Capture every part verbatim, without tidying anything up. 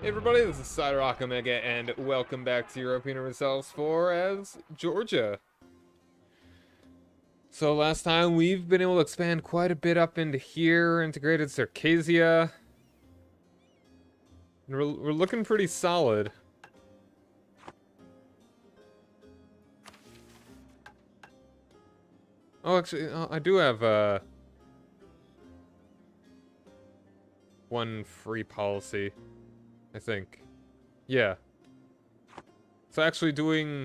Hey everybody, this is Cyrock Omega, and welcome back to Europa Universalis four as Georgia. So last time we've been able to expand quite a bit up into here, integrated Circassia. And we're, we're looking pretty solid. Oh, actually, oh, I do have uh, one free policy, I think. Yeah. So actually doing...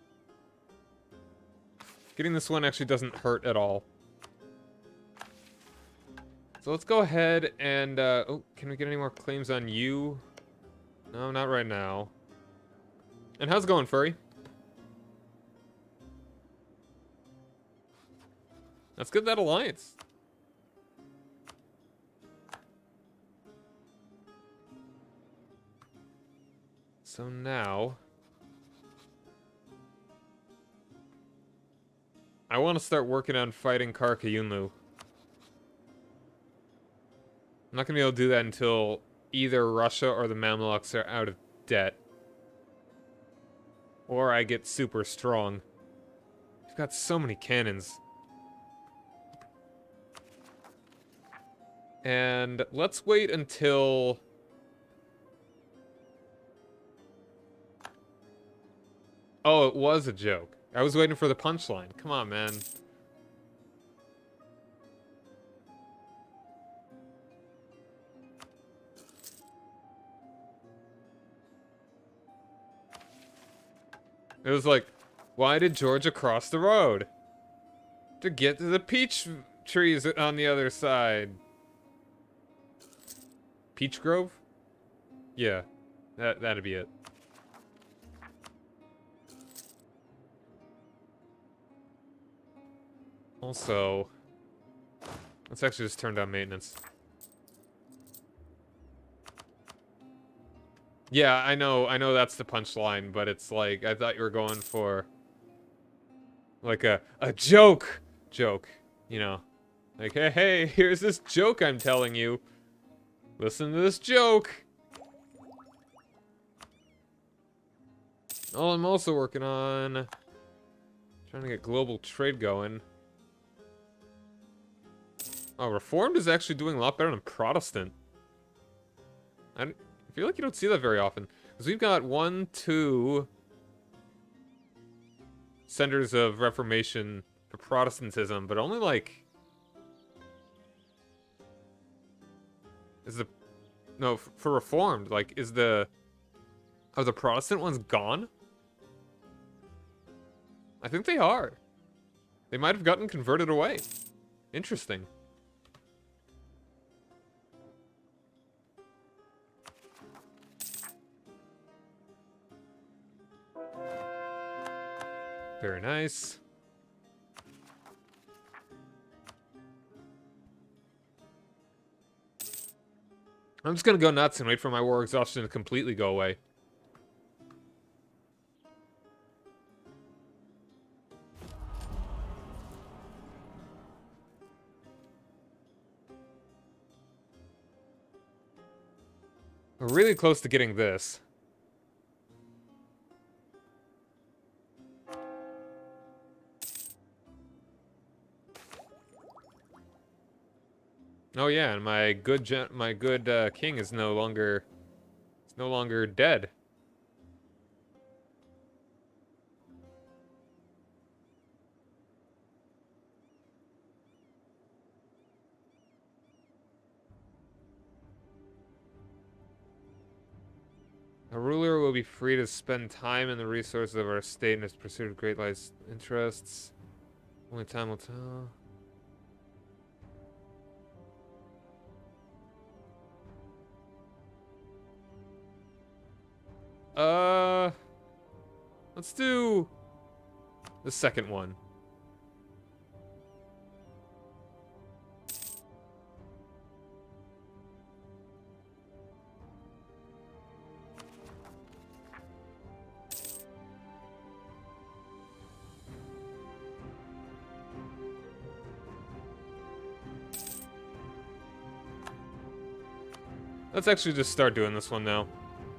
Getting this one actually doesn't hurt at all. So let's go ahead and... Uh, oh, can we get any more claims on you? No, not right now. And how's it going, Furry? Let's get that alliance. So now... I want to start working on fighting Qara Qoyunlu. I'm not going to be able to do that until either Russia or the Mamluks are out of debt. Or I get super strong. We've got so many cannons. And let's wait until... Oh, it was a joke. I was waiting for the punchline. Come on, man. It was like, why did Georgia cross the road? To get to the peach trees on the other side. Peach Grove? Yeah, that, that'd be it. Also, let's actually just turn down maintenance. Yeah, I know, I know that's the punchline, but it's like, I thought you were going for, like, a, a joke joke, you know? Like, hey, hey, here's this joke I'm telling you. Listen to this joke. Oh, I'm also working on trying to get global trade going. Oh, Reformed is actually doing a lot better than Protestant. I, I feel like you don't see that very often. Because we've got one, two centers of Reformation for Protestantism, but only like... Is the... No, for Reformed, like, is the... Are the Protestant ones gone? I think they are. They might have gotten converted away. Interesting. Very nice. I'm just gonna go nuts and wait for my war exhaustion to completely go away. We're really close to getting this. Oh yeah, and my good gen my good uh, king is no longer is no longer dead. A ruler will be free to spend time in the resources of our state in his pursuit of great life's interests. Only time will tell. Uh, let's do the second one. Let's actually just start doing this one now.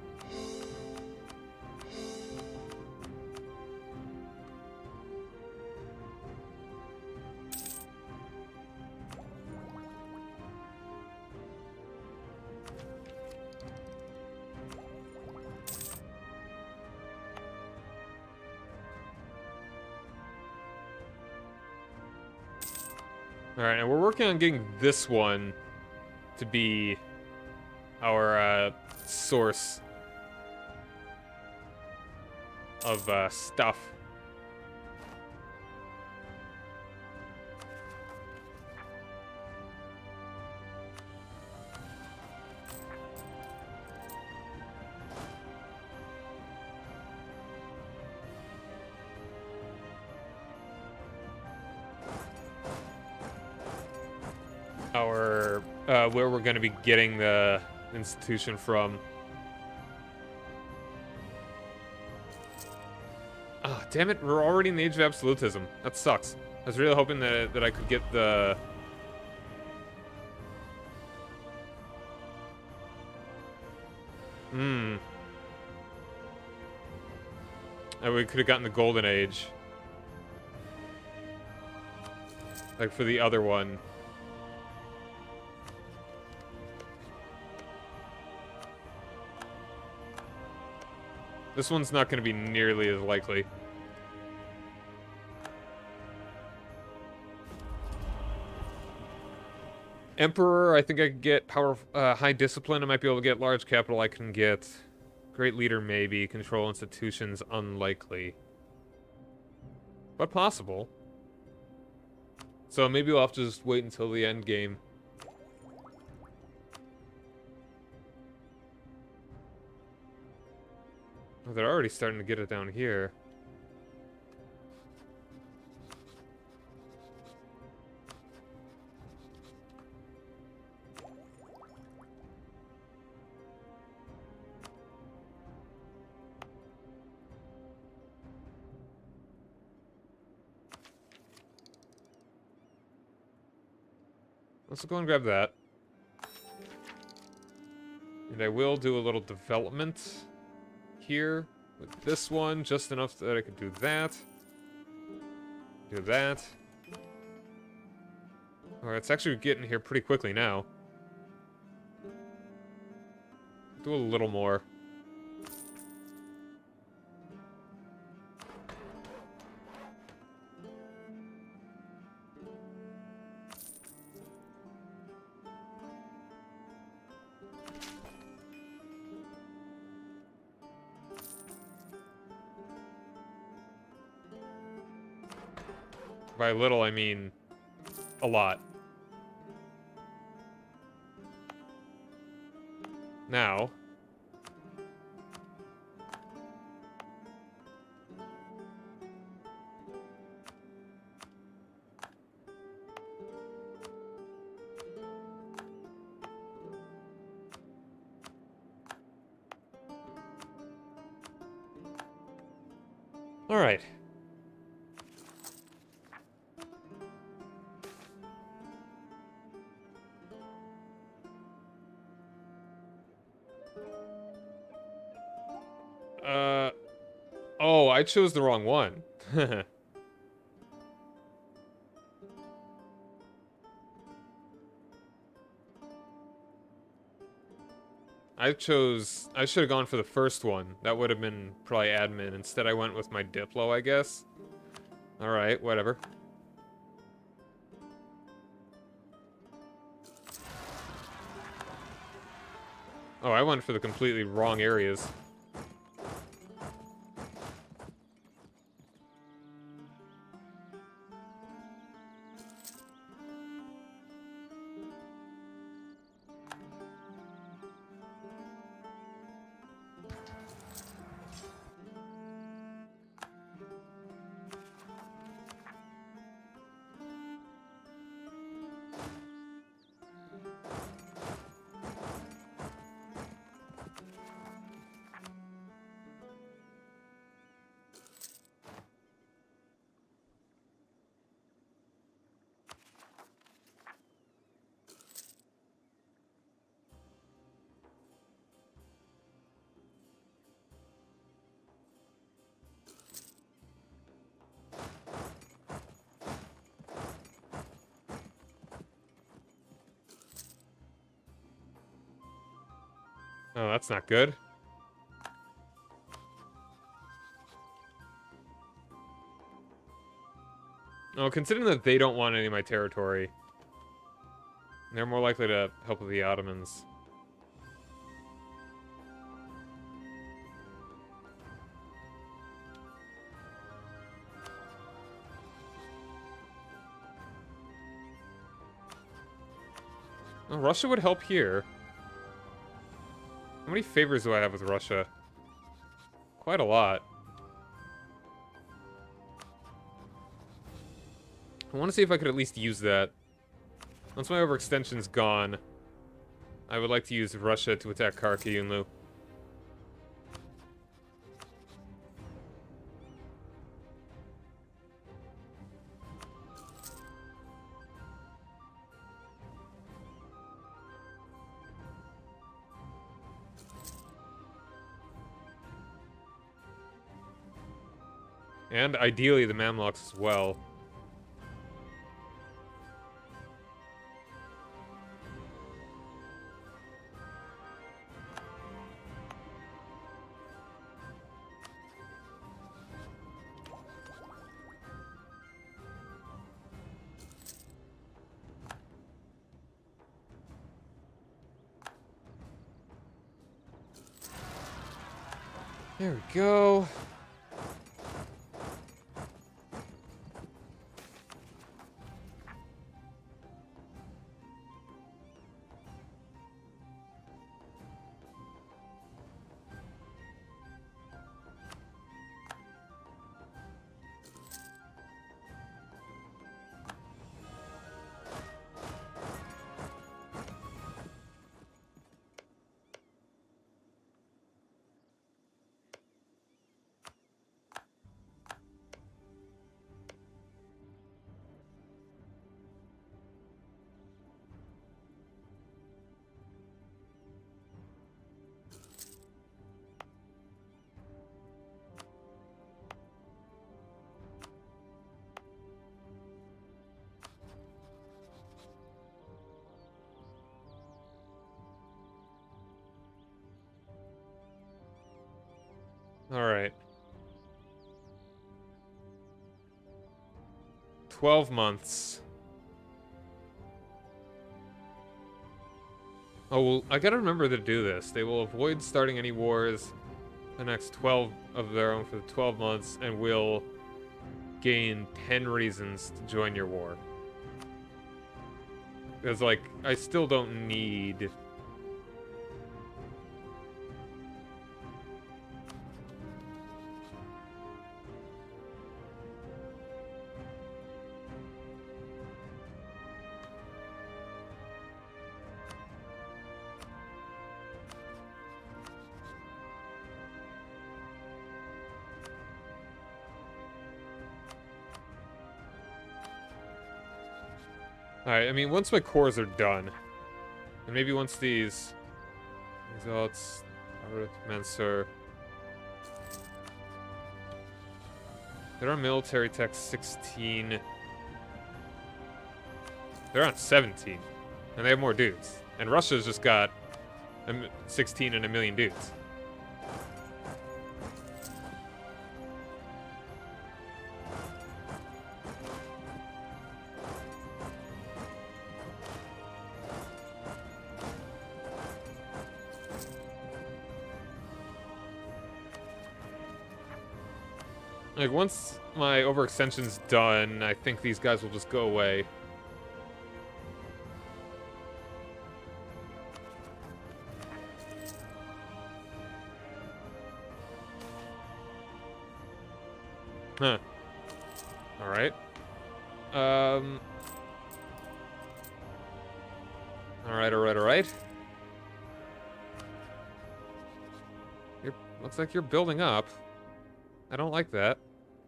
Alright, and we're working on getting this one to be our uh, source of uh, stuff. Our, uh, where we're going to be getting the institution from. Ah, oh, damn it, we're already in the age of absolutism. That sucks. I was really hoping that, that I could get the... Hmm. And we could have gotten the golden age. Like for the other one. This one's not going to be nearly as likely. Emperor, I think I could get power, uh, high discipline. I might be able to get large capital. I can get great leader, maybe. Control institutions, unlikely. But possible. So maybe we'll have to just wait until the end game. Oh, they're already starting to get it down here. Let's go and grab that. And I will do a little development here with this one, just enough that I could do that. Do that. Alright, it's actually getting here pretty quickly now. Do a little more. By little, I mean a lot. Now. All right. Uh, oh, I chose the wrong one. I chose... I should have gone for the first one. That would have been probably admin. Instead, I went with my Diplo, I guess. Alright, whatever. Oh, I went for the completely wrong areas. Oh, that's not good. Oh, considering that they don't want any of my territory, They're more likely to help with the Ottomans. Well, Russia would help here. How many favors do I have with Russia? Quite a lot. I want to see if I could at least use that. Once my overextension's gone, I would like to use Russia to attack Qara Qoyunlu. And ideally the Mamluks as well. There we go. All right. twelve months. Oh, well, I gotta remember to do this. They will avoid starting any wars the next twelve of their own for the twelve months and will gain ten reasons to join your war. Because, like, I still don't need... Alright, I mean, once my cores are done, and maybe once these results, Mansur, they're on military tech sixteen. They're on seventeen, and they have more dudes. And Russia's just got a m sixteen and a million dudes. Like, once my overextension's done, I think these guys will just go away. Huh. Alright. Um... Alright, alright, alright. You're, looks like you're building up. I don't like that.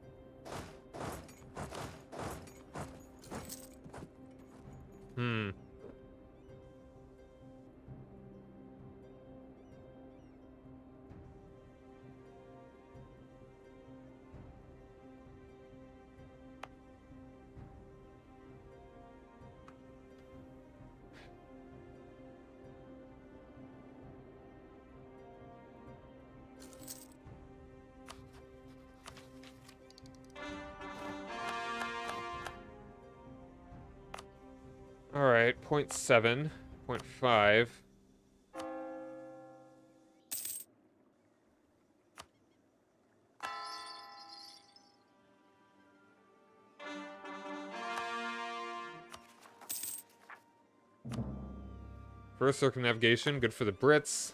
Hmm. Alright, zero point seven, zero point five. First circumnavigation, good for the Brits.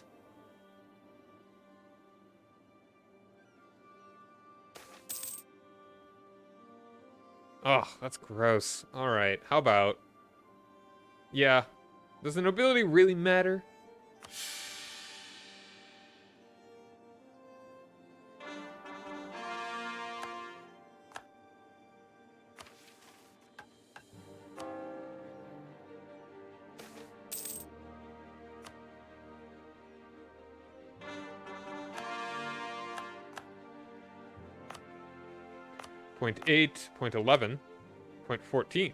Oh, that's gross. Alright, how about... Yeah. Does the nobility really matter? Point eight, point eleven, point fourteen.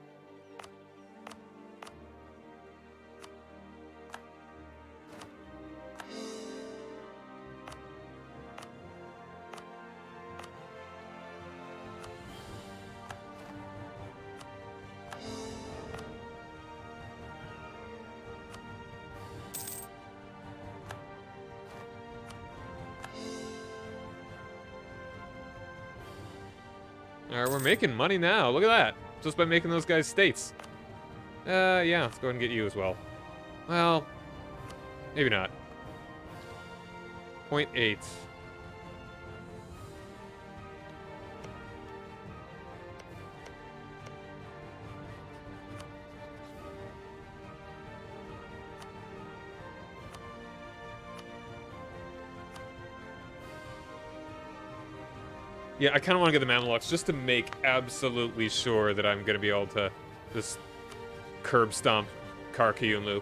Alright, we're making money now. Look at that. Just by making those guys states. Uh, yeah, let's go ahead and get you as well. Well, maybe not. point eight. Yeah, I kind of want to get the Mamluks just to make absolutely sure that I'm going to be able to just curb stomp Qara Qoyunlu.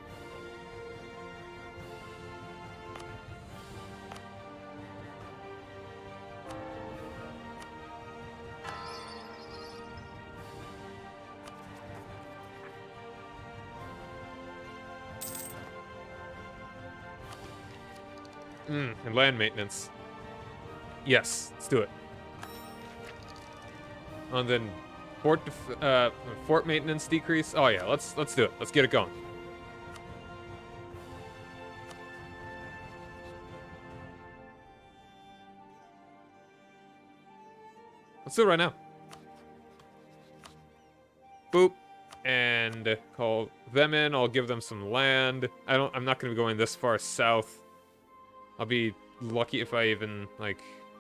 Mm, and land maintenance. Yes, let's do it. And then fort def uh, fort maintenance decrease. Oh yeah, let's let's do it. Let's get it going. Let's do it right now. Boop, and call them in. I'll give them some land. I don't. I'm not going to be going this far south. I'll be lucky if I even like.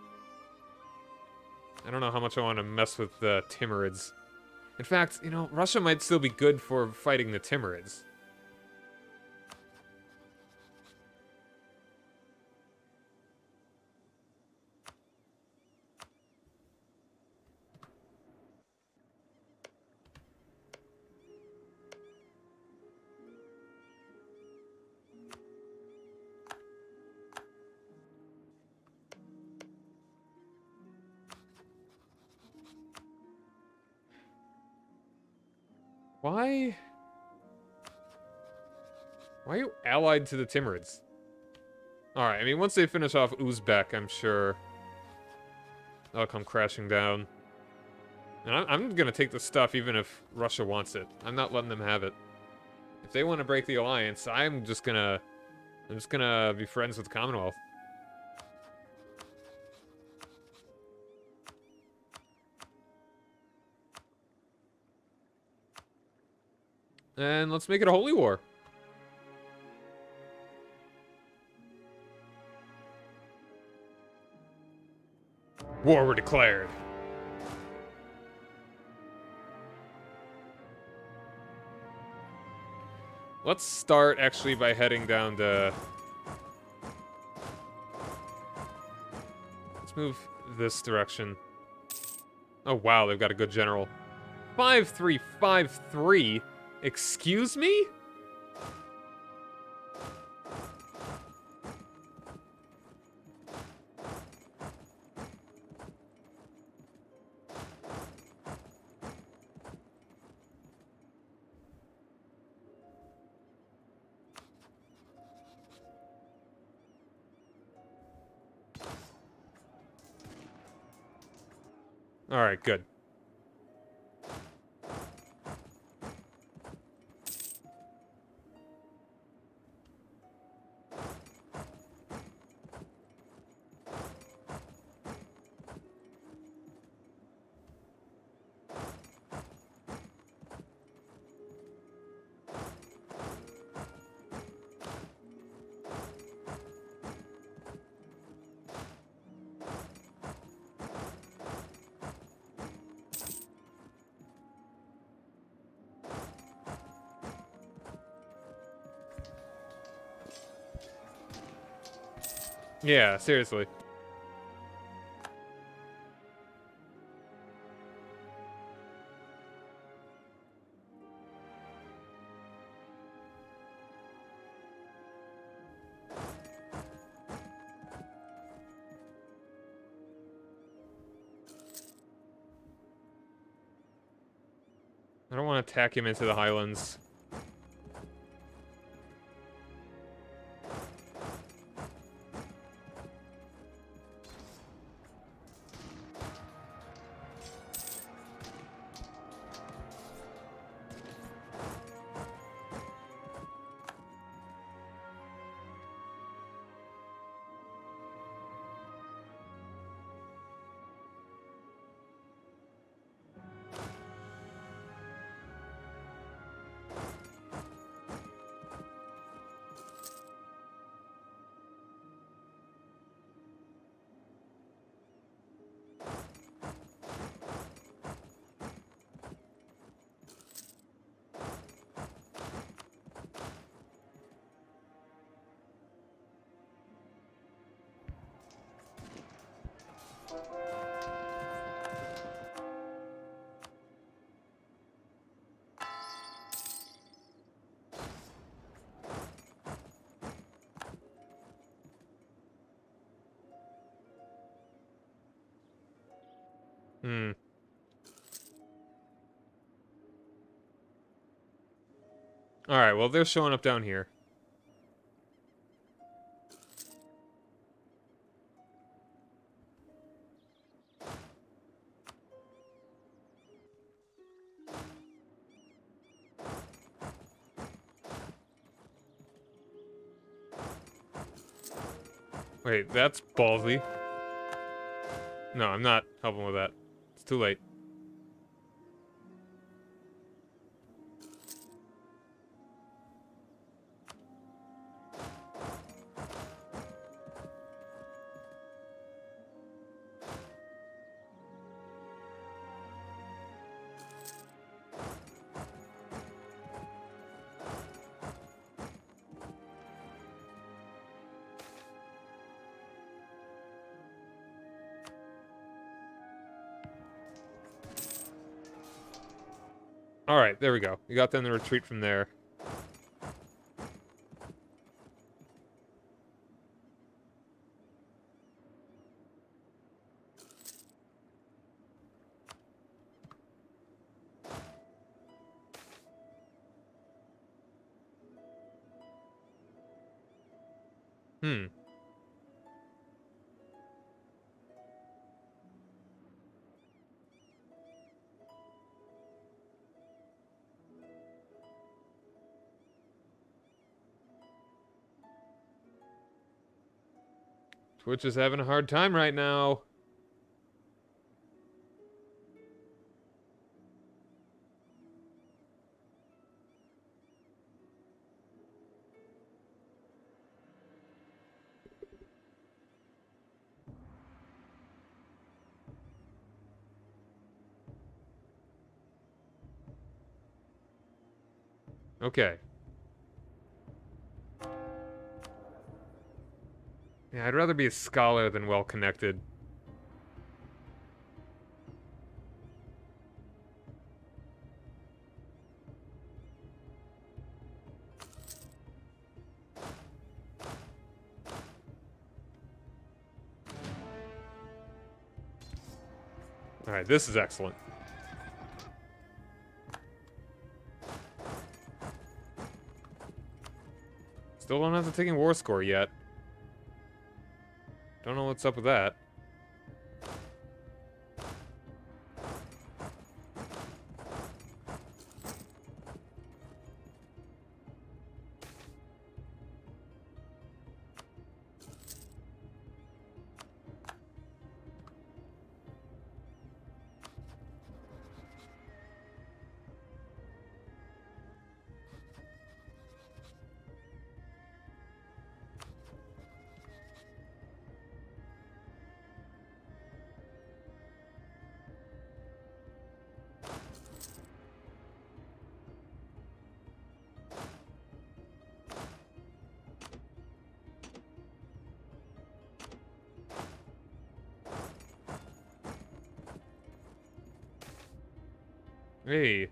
I don't know how much I want to mess with the Timurids. In fact, you know, Russia might still be good for fighting the Timurids. Why? Why are you allied to the Timurids? Alright, I mean, once they finish off Uzbek, I'm sure they'll come crashing down. And I'm, I'm gonna take the stuff even if Russia wants it. I'm not letting them have it. If they want to break the alliance, I'm just gonna... I'm just gonna be friends with the Commonwealth. And let's make it a holy war. War were declared. Let's start actually by heading down to... Let's move this direction. Oh wow, they've got a good general. five three five three? Excuse me? All right, good. Yeah, seriously. I don't want to tack him into the highlands. Hmm. Alright, well, they're showing up down here. Wait, that's ballsy. No, I'm not helping with that. It's too late. Alright, there we go. We got them to retreat from there. Hmm. Twitch is having a hard time right now. Okay. Yeah, I'd rather be a scholar than well-connected. Alright, this is excellent. Still don't have the taking war score yet. Don't know what's up with that. Hey.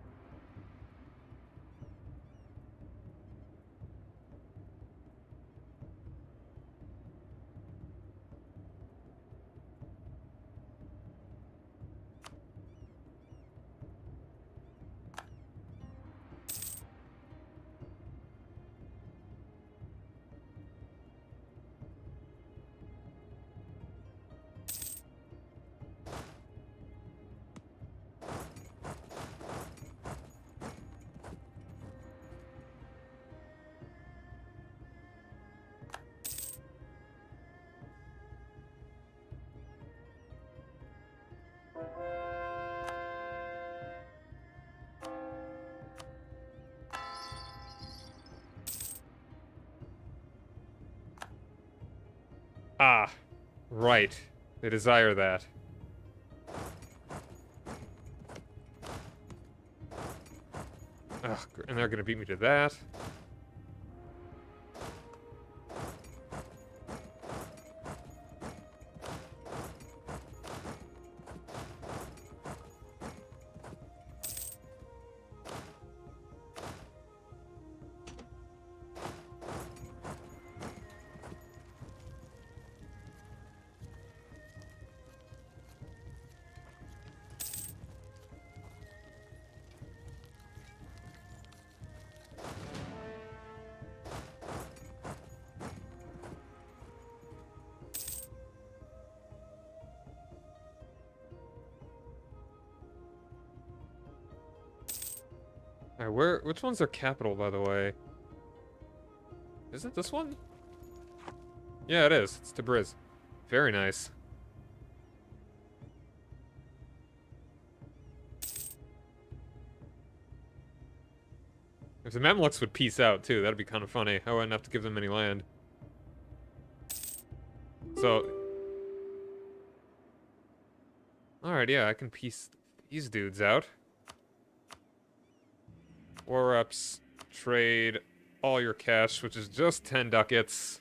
Ah, right. They desire that. Ugh, and they're gonna beat me to that. Alright, where, which one's their capital, by the way? Isn't this one? Yeah, it is. It's Tabriz. Very nice. If the Mamluks would peace out, too, that'd be kind of funny. I wouldn't have to give them any land. So... Alright, yeah, I can piece these dudes out. War reps, trade all your cash, which is just ten ducats.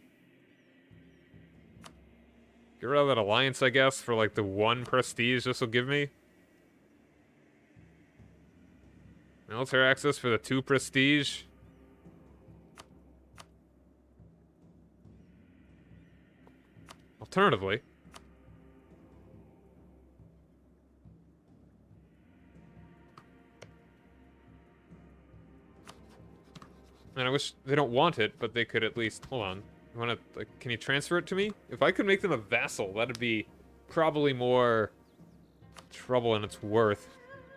Get rid of that alliance, I guess, for like the one prestige this will give me. Military access for the two prestige. Alternatively, and I wish they don't want it, but they could at least hold on. You want to like? Can you transfer it to me? If I could make them a vassal, that'd be probably more trouble than it's worth.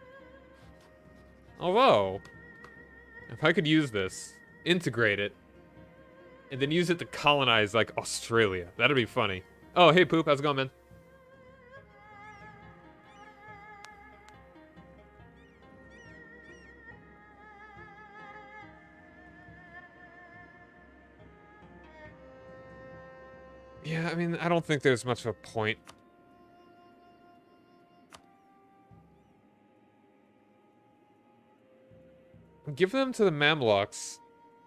Although, if I could use this, integrate it, and then use it to colonize like Australia, that'd be funny. Oh, hey Poop, how's it going, man? Yeah, I mean, I don't think there's much of a point. Give them to the Mamluks.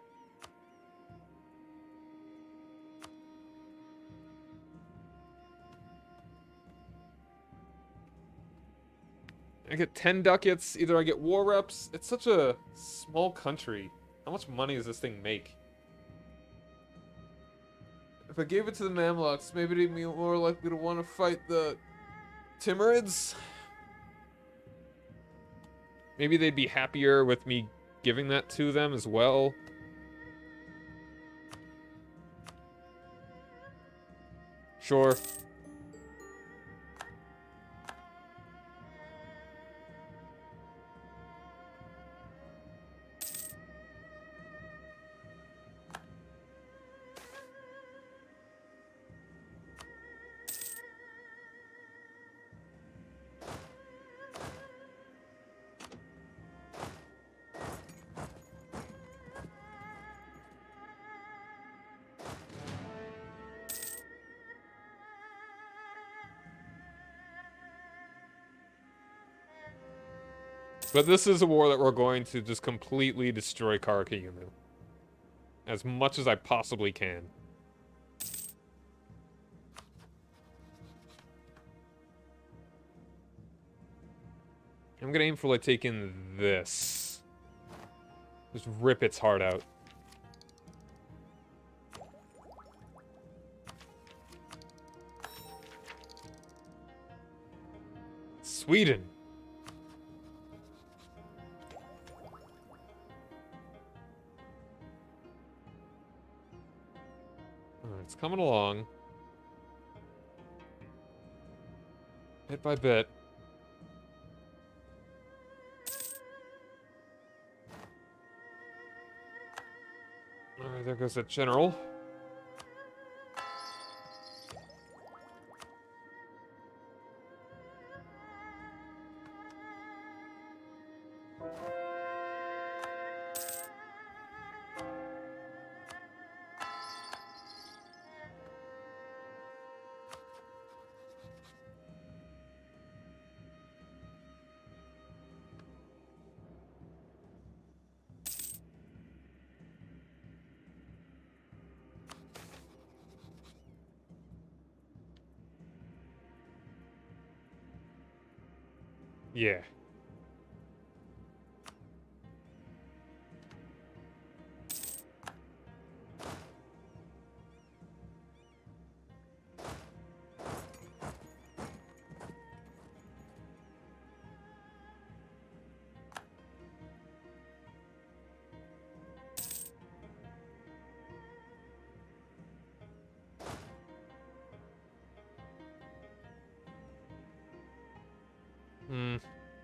I get ten ducats, either I get war reps. It's such a small country. How much money does this thing make? If I gave it to the Mamluks, maybe they'd be more likely to want to fight the Timurids. Maybe they'd be happier with me giving that to them as well. Sure. But this is a war that we're going to just completely destroy Qara Qoyunlu. As much as I possibly can. I'm gonna aim for, like, taking this. Just rip its heart out. Sweden. Alright, it's coming along. Bit by bit. Alright, there goes that general. Yeah. Hmm.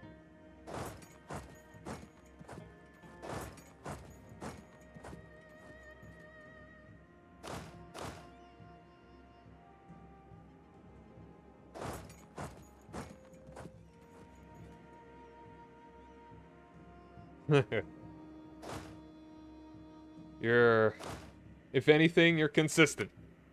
You're... If anything, you're consistent.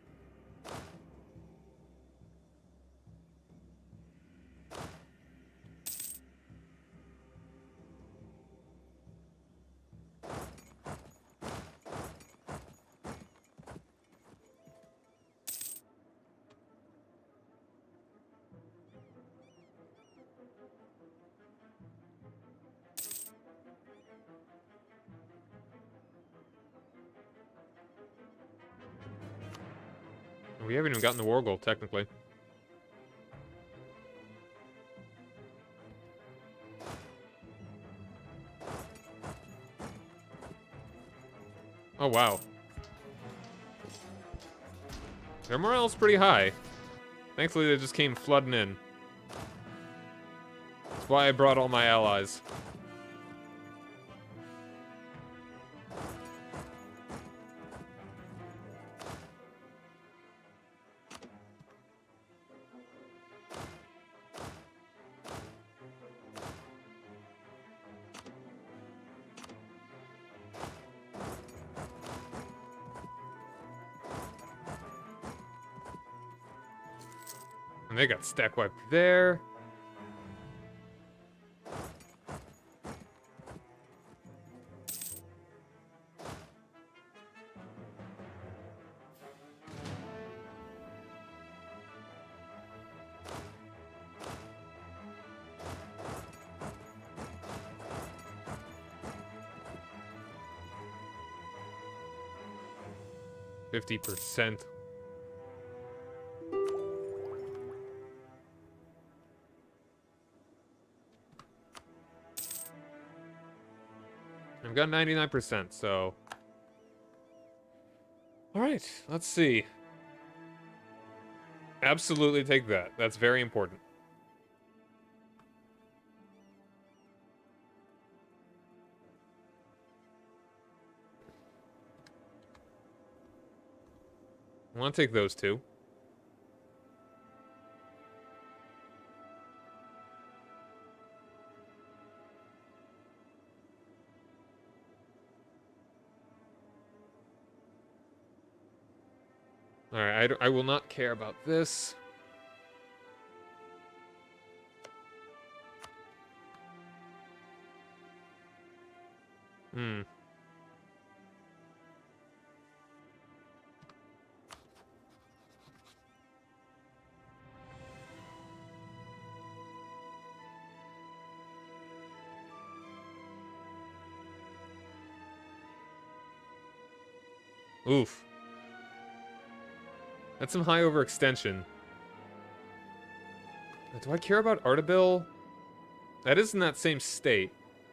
We haven't even gotten the war goal, technically. Oh, wow. Their morale's pretty high. Thankfully, they just came flooding in. That's why I brought all my allies. And they got stack wiped there. Fifty percent. I've got ninety-nine percent, so... Alright, let's see. Absolutely take that. That's very important. I want to take those two. Alright, I, don't- I will not care about this. Hmm. Oof. That's some high overextension. Do I care about Artabil? That is in that same state.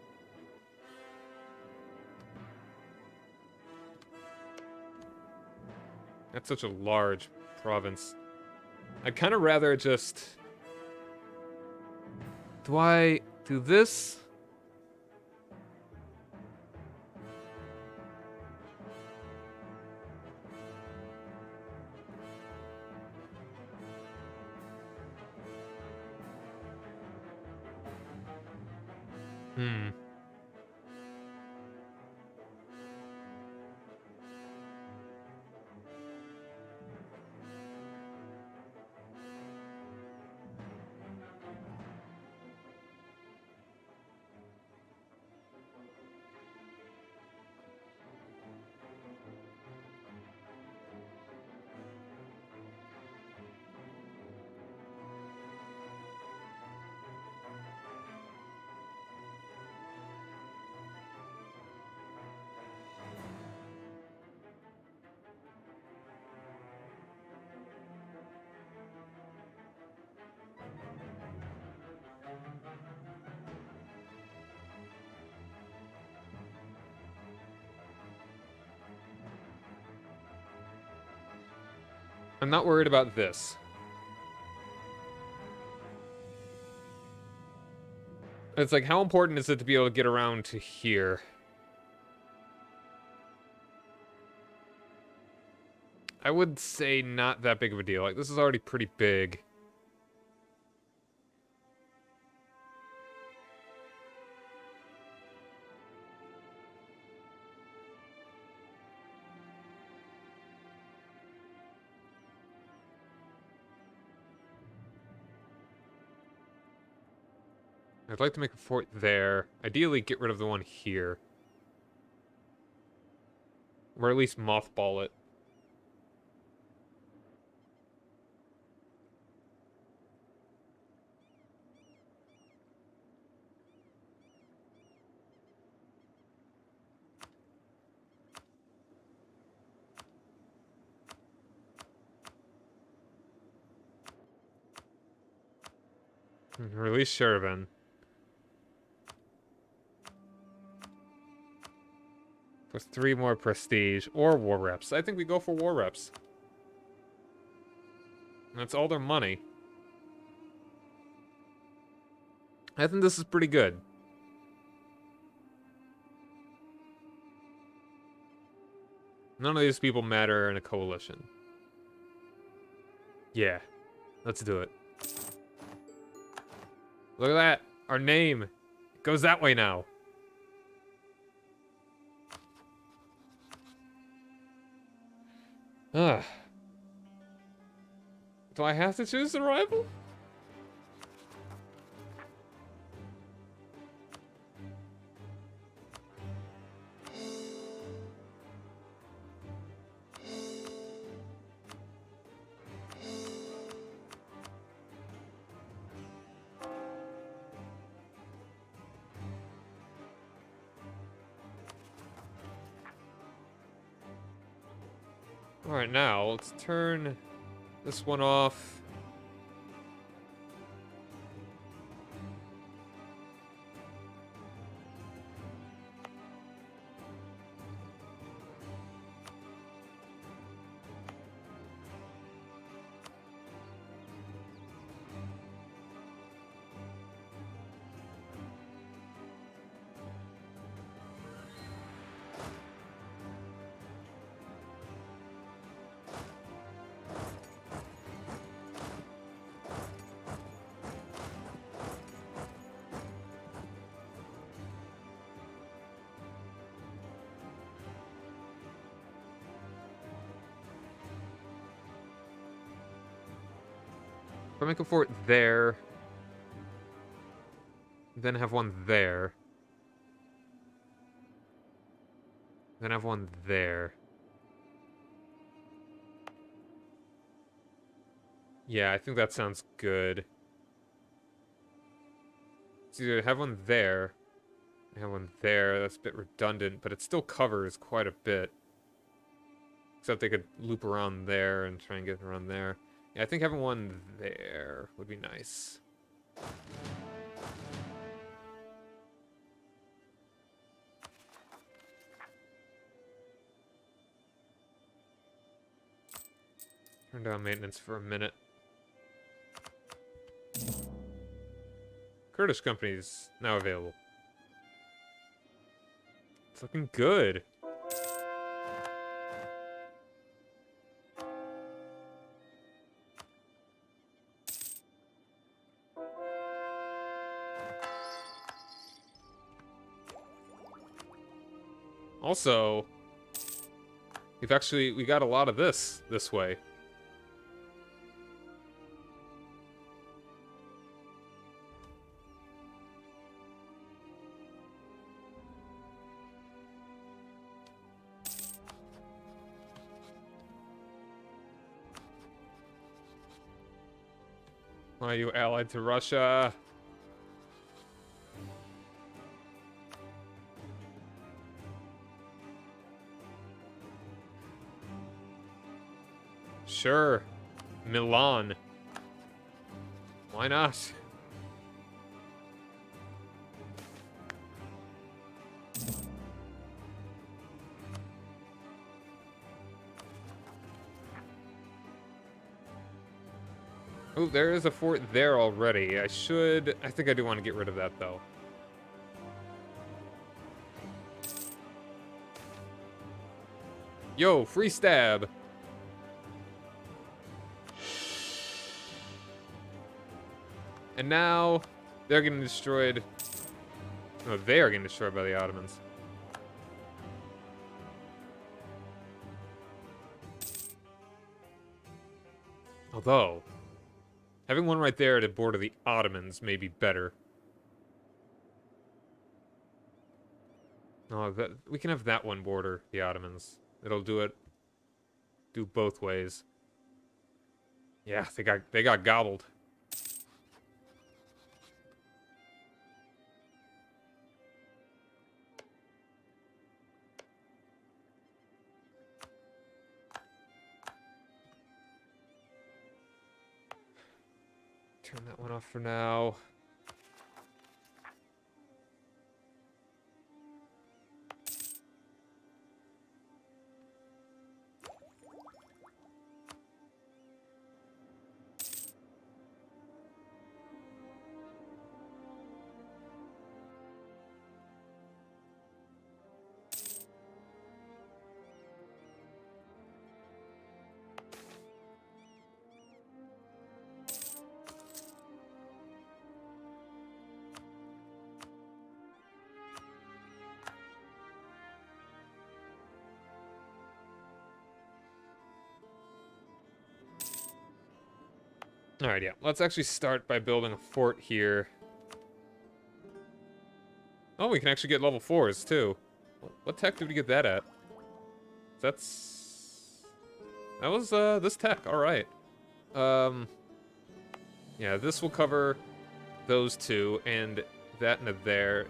That's such a large province. I'd kind of rather just... Do I do this? Hmm. I'm not worried about this. It's like, how important is it to be able to get around to here? I would say not that big of a deal. Like, this is already pretty big. I'd like to make a fort there. Ideally, get rid of the one here. Or at least mothball it. Release Sherivan. For three more prestige or war reps. I think we go for war reps. That's all their money. I think this is pretty good. None of these people matter in a coalition. Yeah, let's do it. Look at that. Our name goes that way now. Ugh. Do I have to choose a rival? Alright, now, let's turn this one off. If I make a fort there, then have one there, then have one there. Yeah, I think that sounds good. It's either have one there, have one there. That's a bit redundant, but it still covers quite a bit. Except they could loop around there and try and get around there. Yeah, I think having one there would be nice. Turn down maintenance for a minute. Kurdish companies now available. It's looking good. Also, we've actually, we got a lot of this this way. Why are you allied to Russia? Sure. Milan. Why not? Oh, there is a fort there already. I should... I think I do want to get rid of that, though. Yo, free stab! And now, they're getting destroyed... No, they are getting destroyed by the Ottomans. Although... having one right there to border the Ottomans may be better. Oh, that, we can have that one border the Ottomans. It'll do it. Do both ways. Yeah, they got they got gobbled. Turn that one off for now. Alright, yeah. Let's actually start by building a fort here. Oh, we can actually get level fours, too. What tech did we get that at? That's... That was, uh, this tech. Alright. Um... Yeah, this will cover those two, and that and a there.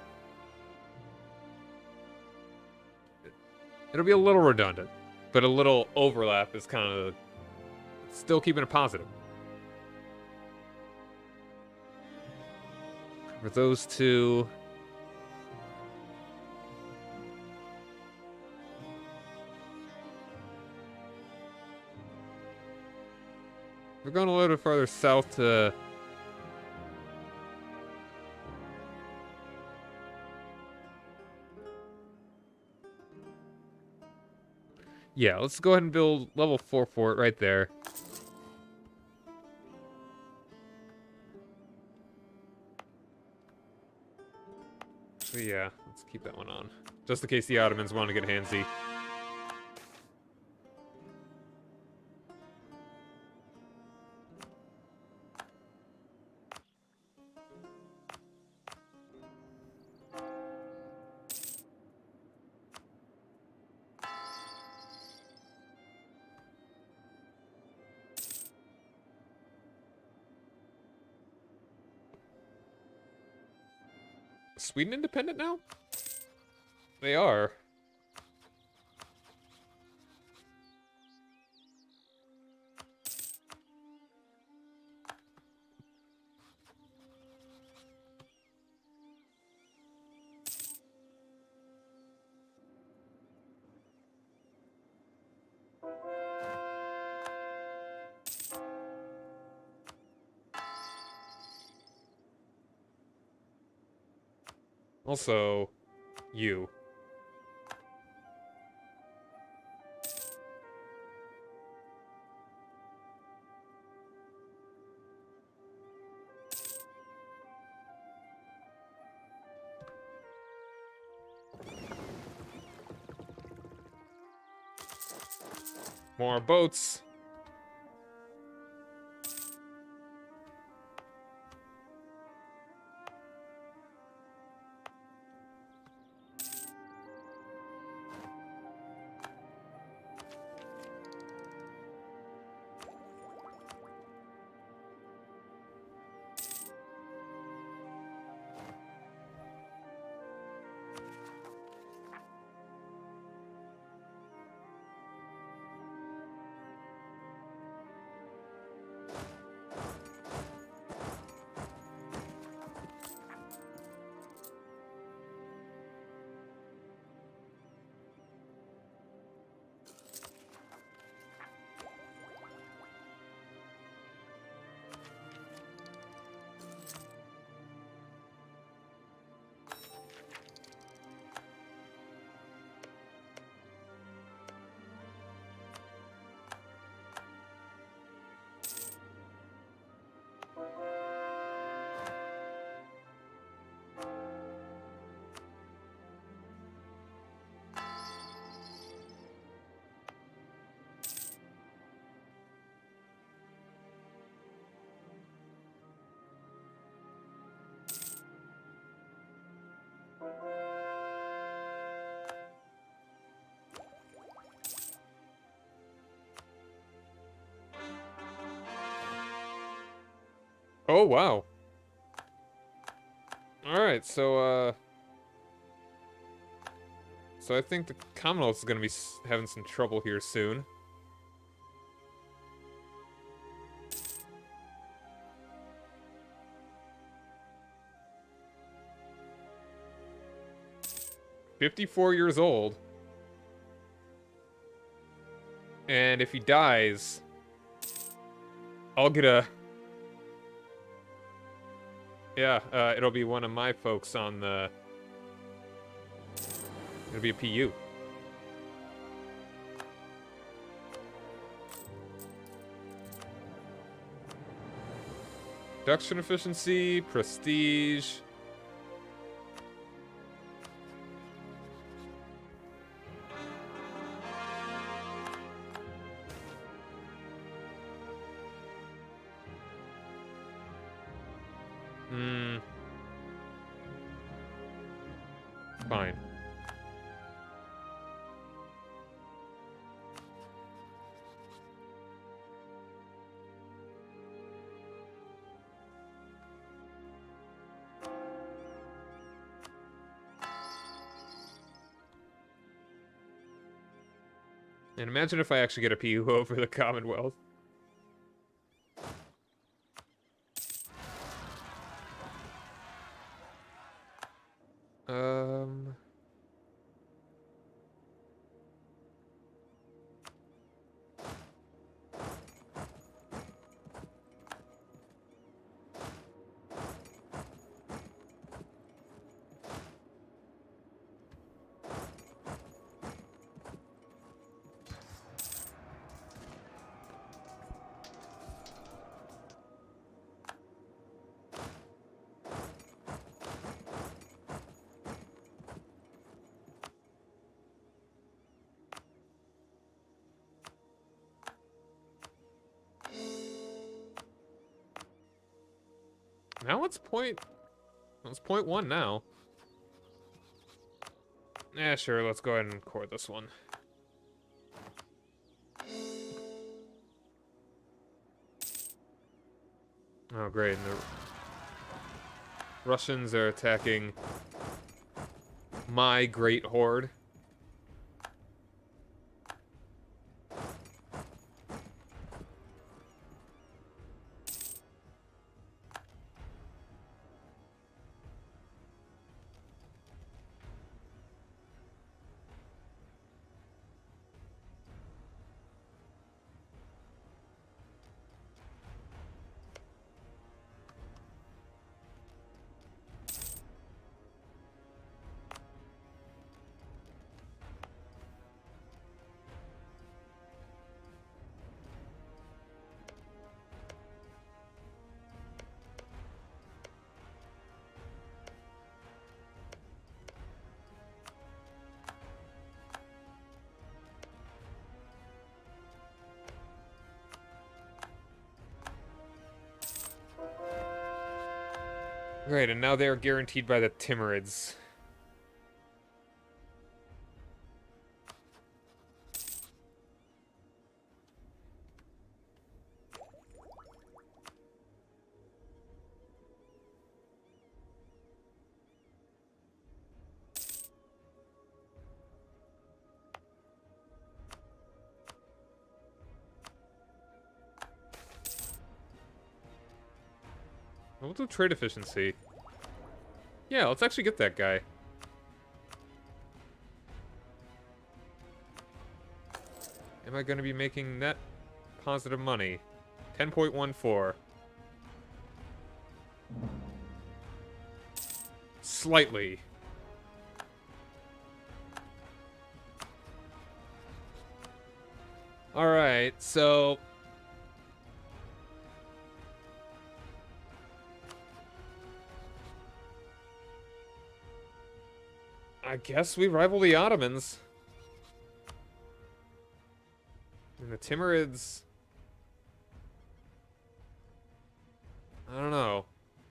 It'll be a little redundant, but a little overlap is kind of... still keeping it positive. For those two... We're going a little bit farther south to... Yeah, let's go ahead and build level four fort right there. So yeah, let's keep that one on. Just in case the Ottomans want to get handsy. Sweden independent now? They are. Also, you. More boats. Oh, wow. Alright, so, uh... So I think the Commonwealth is gonna be s having some trouble here soon. fifty-four years old. And if he dies, I'll get a... Yeah, uh, it'll be one of my folks on the... It'll be a P U. Production efficiency, prestige. Hmm. Fine. And imagine if I actually get a P U over the Commonwealth. Um... Now it's point... It's point one now. Yeah, sure, let's go ahead and record this one. Oh, great. And the Russians are attacking my great horde. Great, and now they are guaranteed by the Timurids. We'll do trade efficiency. Yeah, let's actually get that guy. Am I going to be making net positive money? ten point one four. Slightly. Alright, so... I guess we rival the Ottomans. And the Timurids... I don't know.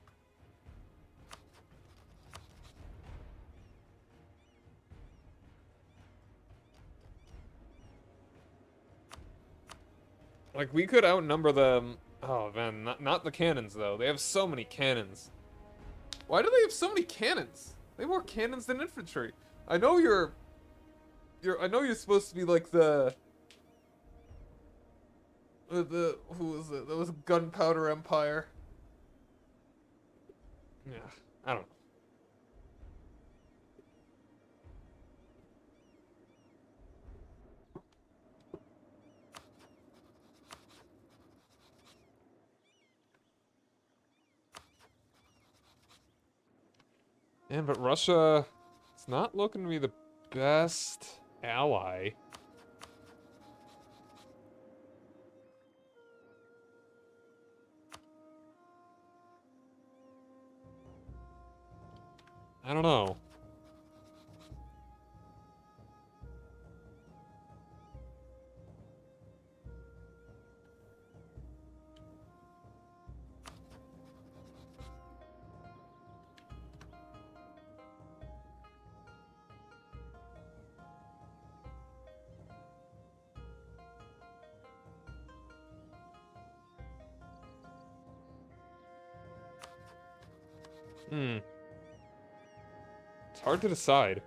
Like, we could outnumber them... Oh, man, not, not the cannons, though. They have so many cannons. Why do they have so many cannons? They have more cannons than infantry. I know you're... You're... I know you're supposed to be, like, the... The... the who was it? That was Gunpowder Empire. Yeah, I don't know. Man, but Russia, it's not looking to be the best ally. I don't know. Hmm. It's hard to decide.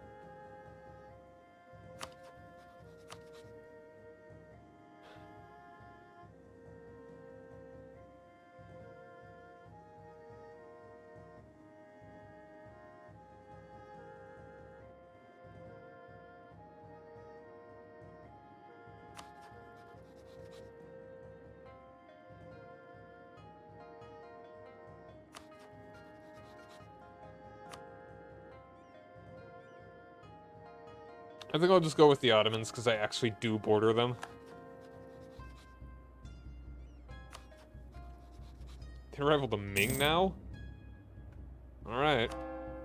I think I'll just go with the Ottomans, because I actually do border them. They rival the Ming now? Alright.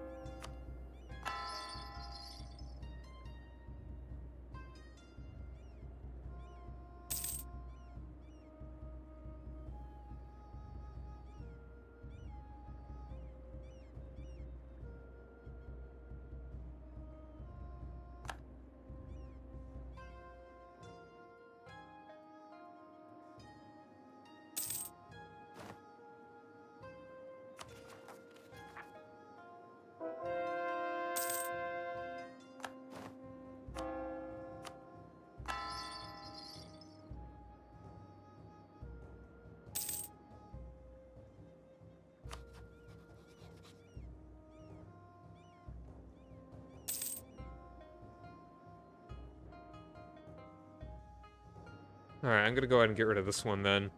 Alright, I'm gonna go ahead and get rid of this one then.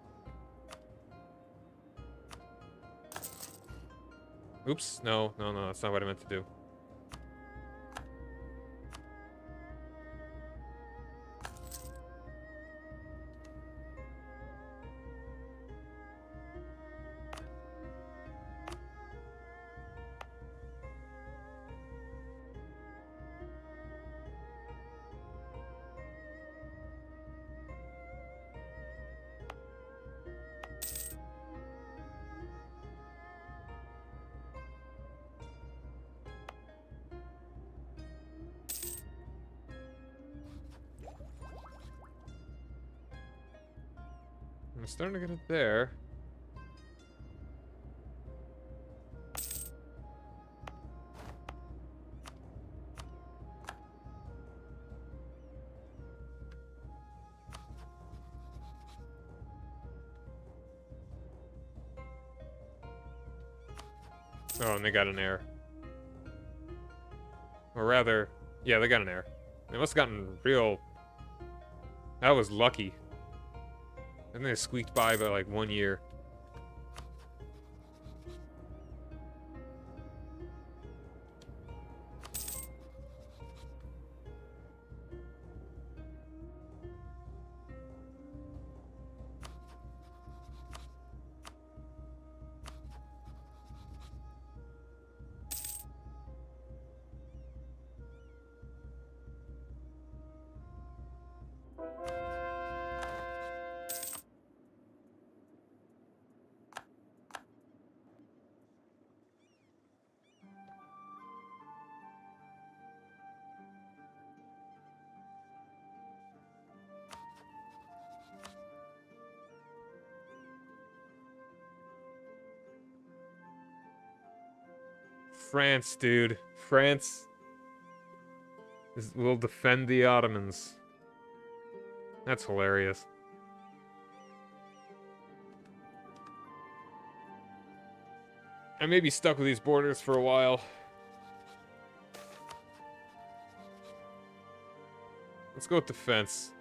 Oops, no, no, no, that's not what I meant to do. I'm starting to get it there. Oh, and they got an error. Or rather, yeah, they got an error. They must have gotten real... That was lucky. I think they squeaked by by like one year. France, dude. France is, will defend the Ottomans. That's hilarious. I may be stuck with these borders for a while. Let's go with defense.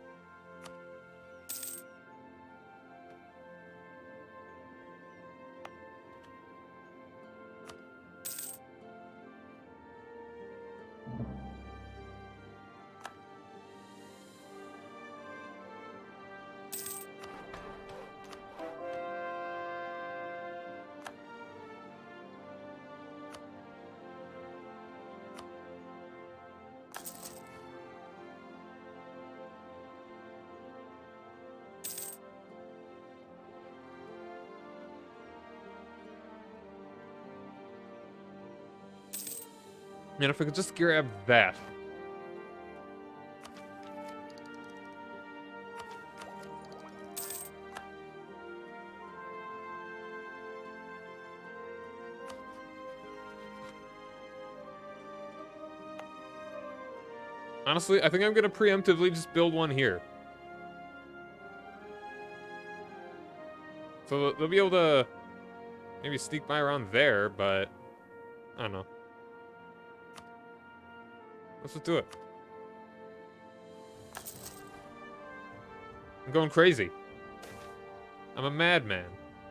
Man, if I could just grab that. Honestly, I think I'm gonna preemptively just build one here. So they'll be able to maybe sneak by around there, but I don't know. Let's just do it. I'm going crazy. I'm a madman.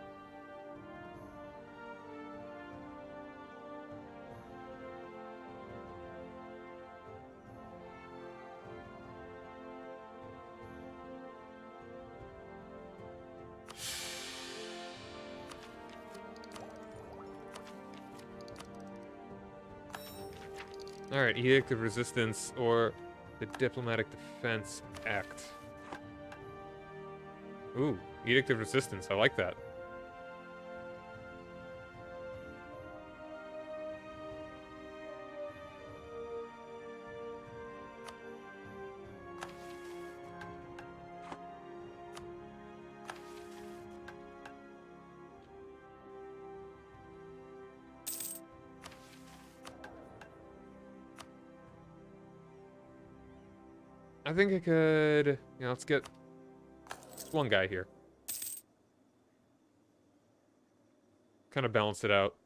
Alright, Edict of Resistance or the Diplomatic Defense Act. Ooh, Edict of Resistance. I like that. I think I could, you know, let's get one guy here. Kind of balance it out.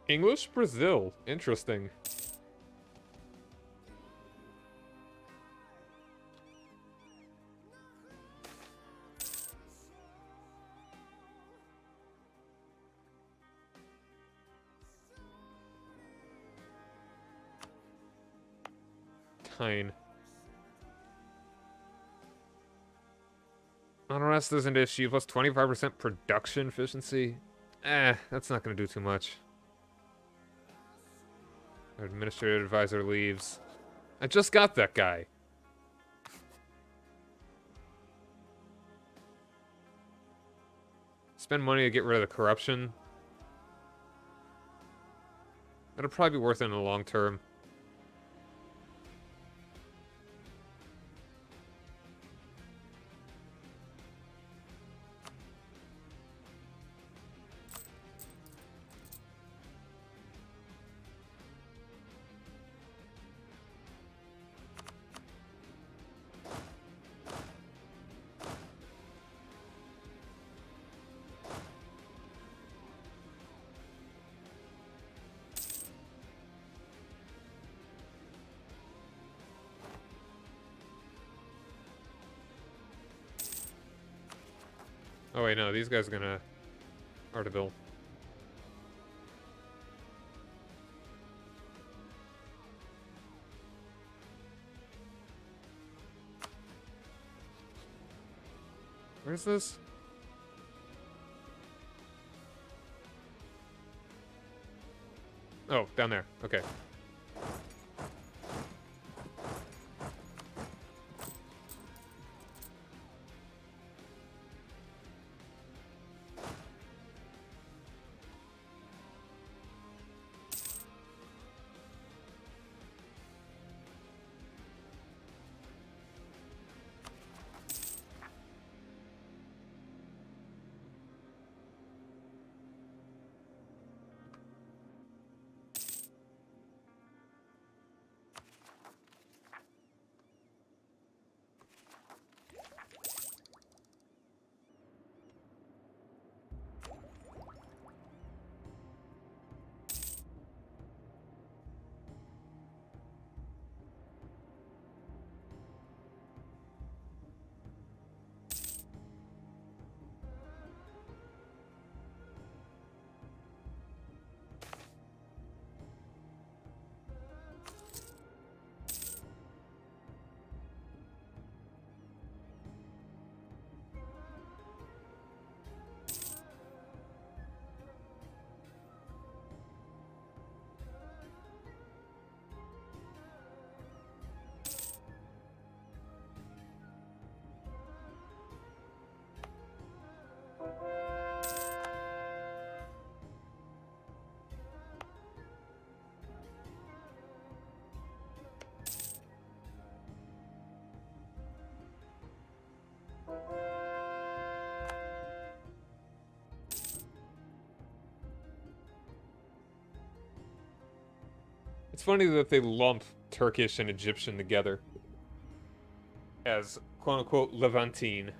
English Brazil. Interesting. Tine. Unrest isn't an issue. Plus twenty-five percent production efficiency. Eh, that's not going to do too much. Our administrative advisor leaves. I just got that guy. Spend money to get rid of the corruption. That'll probably be worth it in the long term. Oh wait, no, these guys are gonna Arteville. Where's this? Oh, down there. Okay. It's funny that they lump Turkish and Egyptian together as quote-unquote Levantine.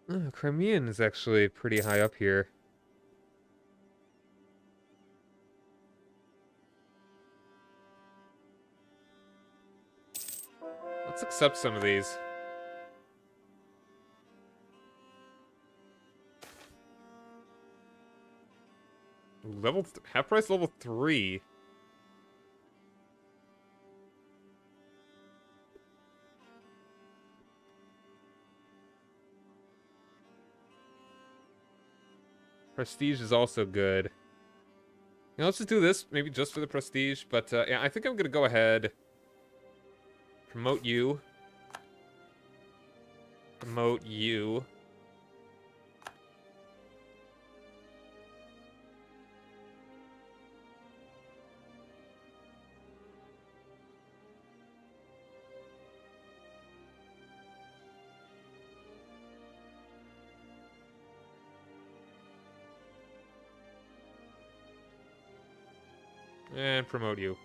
Uh, Crimean is actually pretty high up here. Let's accept some of these. Level th half price level three. Prestige is also good. You know, let's just do this, maybe just for the prestige. But uh, yeah, I think I'm gonna go ahead. Promote you. Promote you. And promote you.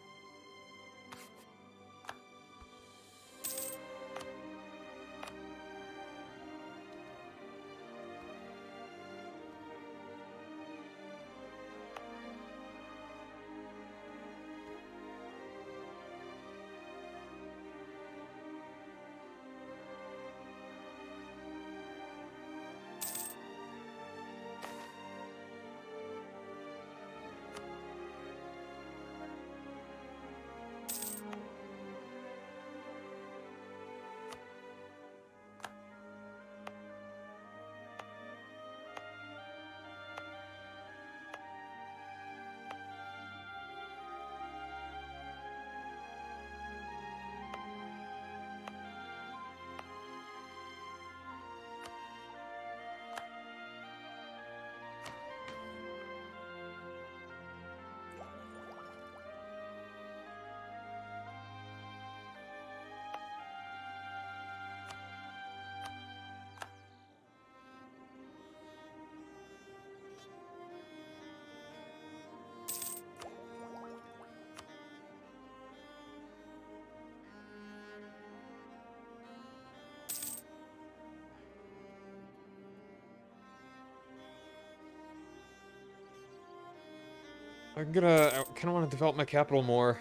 I'm gonna, I kind of want to develop my capital more.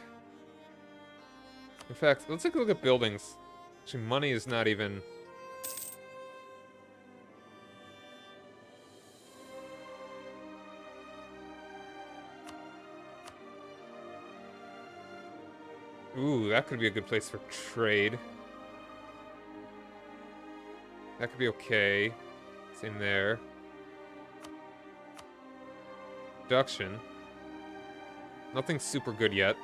In fact, let's take a look at buildings. Actually, money is not even... Ooh, that could be a good place for trade. That could be okay. Same there. Production. Nothing super good yet.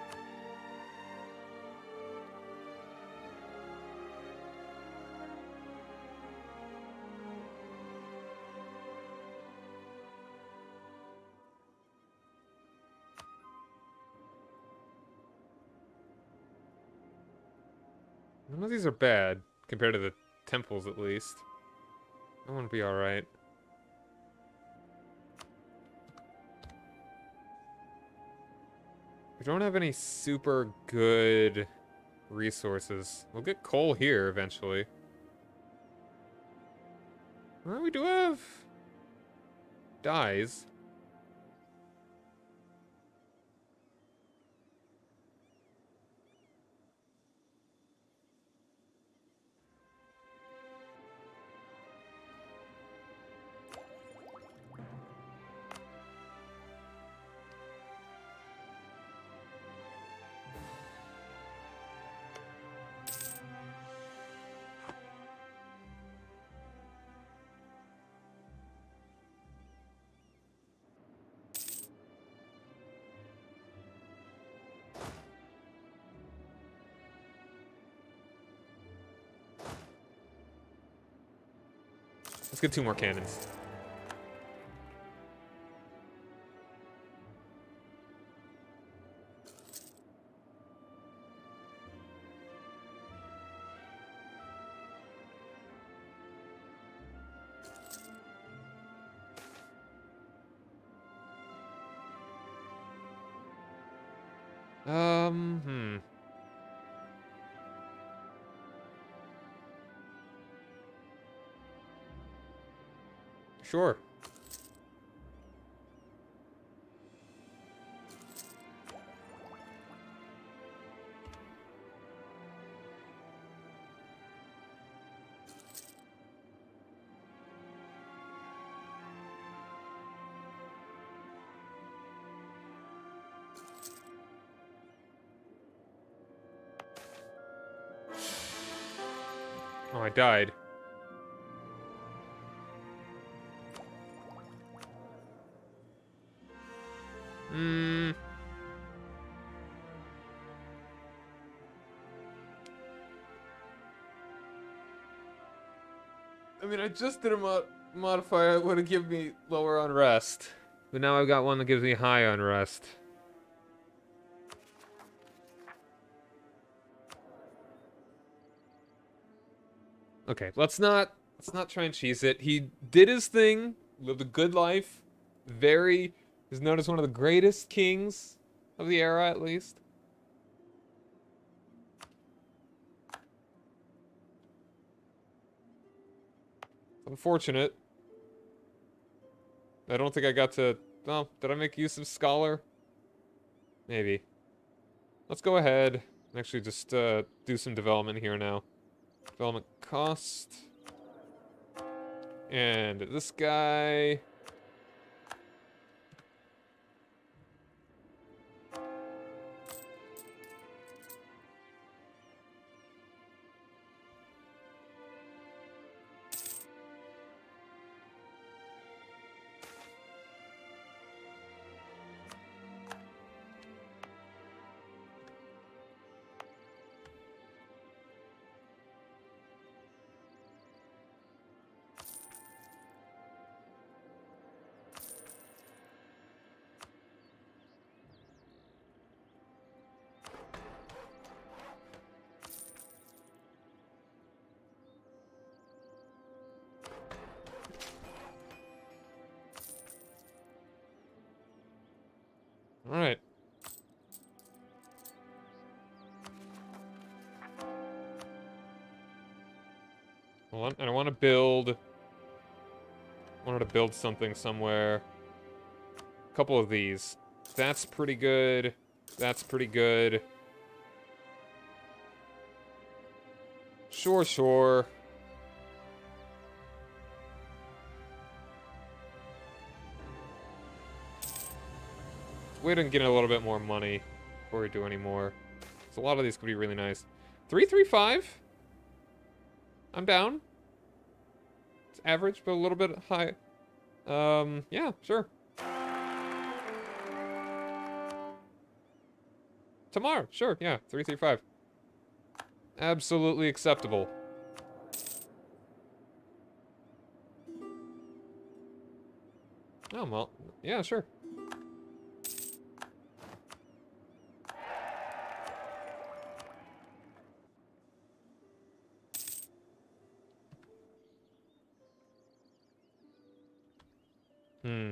None of these are bad, compared to the temples at least. That one will be alright. We don't have any super good resources. We'll get coal here eventually. Well, we do have dyes. Let's get two more cannons. Um, hmm. sure. Oh, I died. Hmm. I mean, I just did a mod modifier that would have given me lower unrest. But now I've got one that gives me high unrest. Okay, let's not let's not try and cheese it. He did his thing, lived a good life. Very is known as one of the greatest kings of the era, at least. Unfortunate. I don't think I got to... Oh, did I make use of Scholar? Maybe. Let's go ahead and actually just uh, do some development here now. Development cost. And this guy... Alright. Hold on, and I want to build... I wanted to build something somewhere. A couple of these. That's pretty good. That's pretty good. Sure, sure. Wait and get a little bit more money before we do any more. So a lot of these could be really nice. three three five? I'm down. It's average, but a little bit high. Um, yeah, sure. Tomorrow, sure, yeah, three three five. Absolutely acceptable. Oh, well, yeah, sure. Hmm.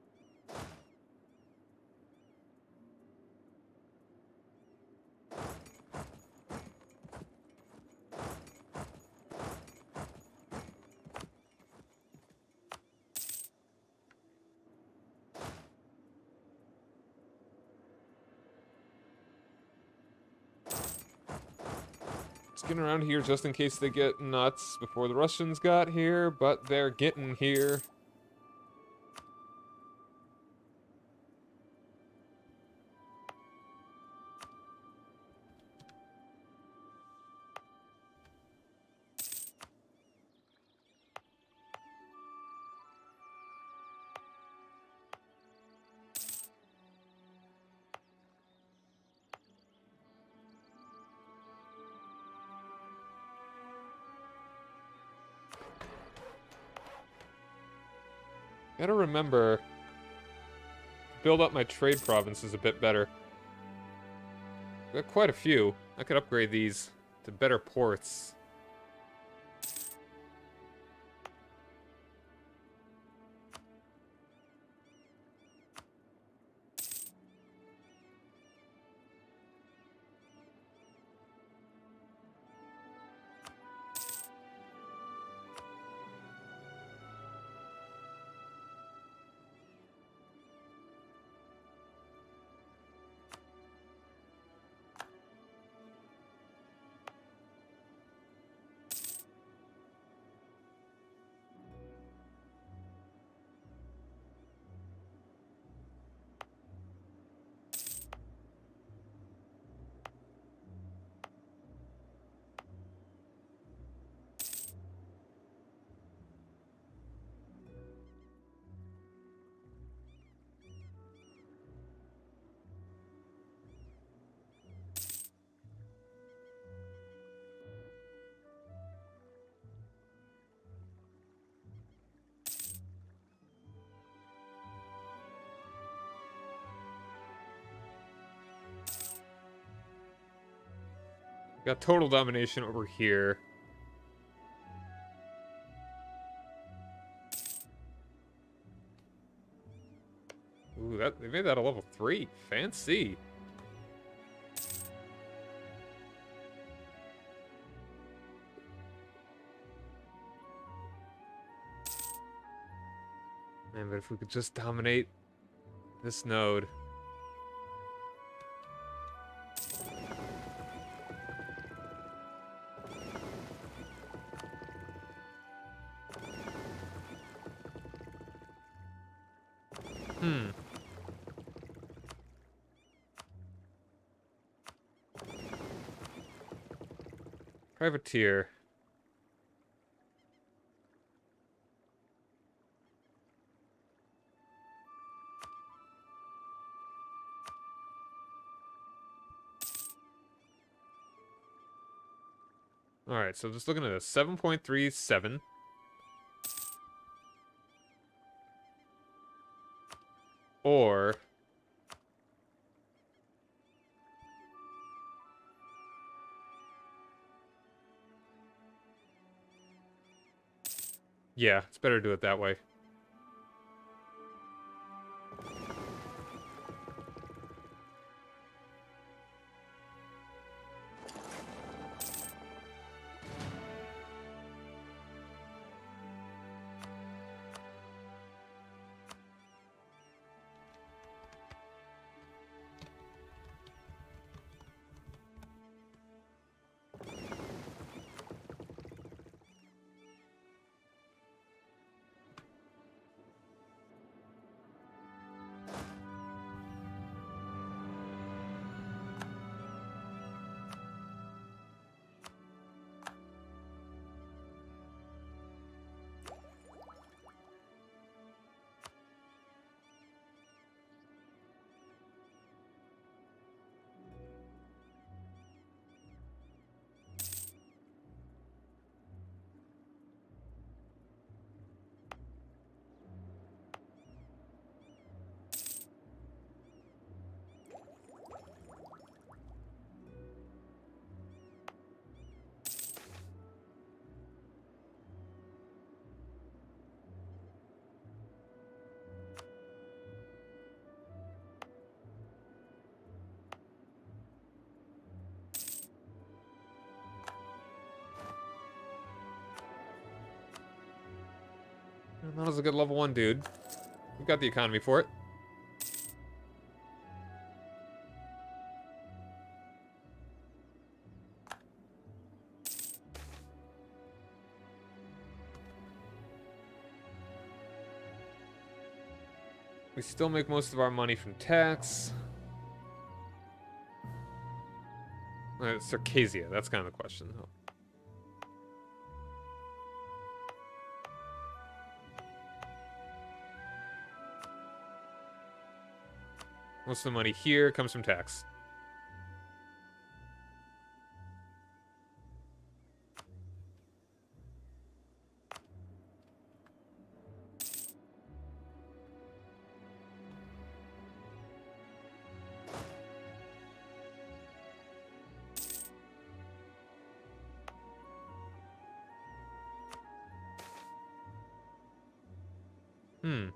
Just getting around here just in case they get nuts before the Russians got here, but they're getting here. Gotta remember to build up my trade provinces a bit better. Got quite a few. I could upgrade these to better ports. Got total domination over here. Ooh, that they made that a level three. Fancy. Man, but if we could just dominate this node. Hmm. Privateer. Alright, so just looking at this. seven point three seven. Or... yeah, it's better to do it that way. That was a good level one, dude. We got the economy for it. We still make most of our money from tax. Uh, Circassia, that's kind of the question, though. Most of the money here comes from tax. Hmm.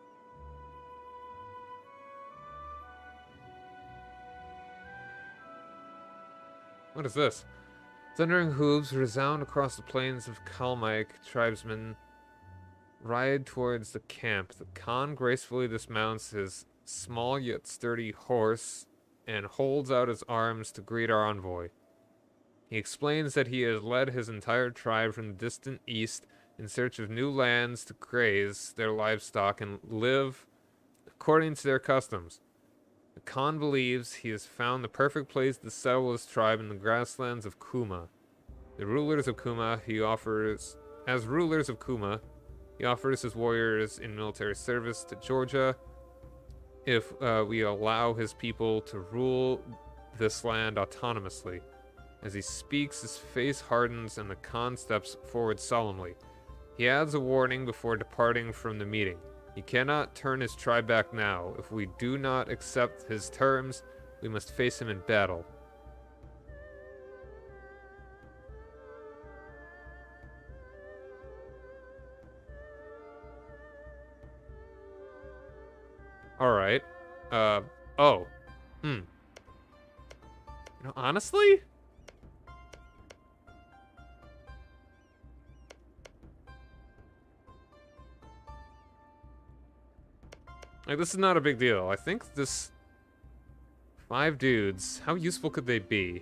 What is this? Thundering hooves resound across the plains of Kalmyk. Tribesmen ride towards the camp. The Khan gracefully dismounts his small yet sturdy horse and holds out his arms to greet our envoy. He explains that he has led his entire tribe from the distant east in search of new lands to graze their livestock and live according to their customs. The Khan believes he has found the perfect place to settle his tribe in the grasslands of Kuma. The rulers of Kuma, he offers, as rulers of Kuma, he offers his warriors in military service to Georgia if uh, we allow his people to rule this land autonomously. As he speaks, his face hardens and the Khan steps forward solemnly. He adds a warning before departing from the meeting. He cannot turn his tribe back now. If we do not accept his terms, we must face him in battle. Alright. Uh, oh. Hmm. You know, honestly? Like, this is not a big deal. I think this... Five dudes. How useful could they be?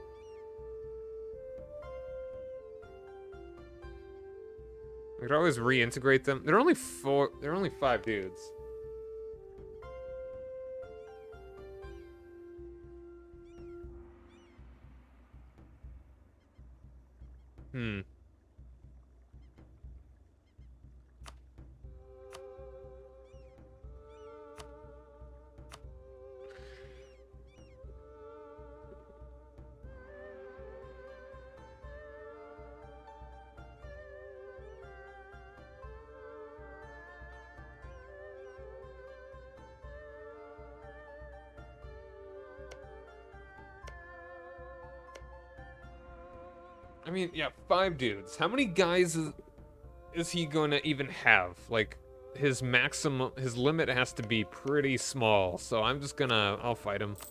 I could always reintegrate them. They're only four... They're only five dudes. Hmm. I mean, yeah, five dudes. How many guys is, is he going to even have? Like, his maximum, his limit has to be pretty small. So I'm just gonna, I'll fight him.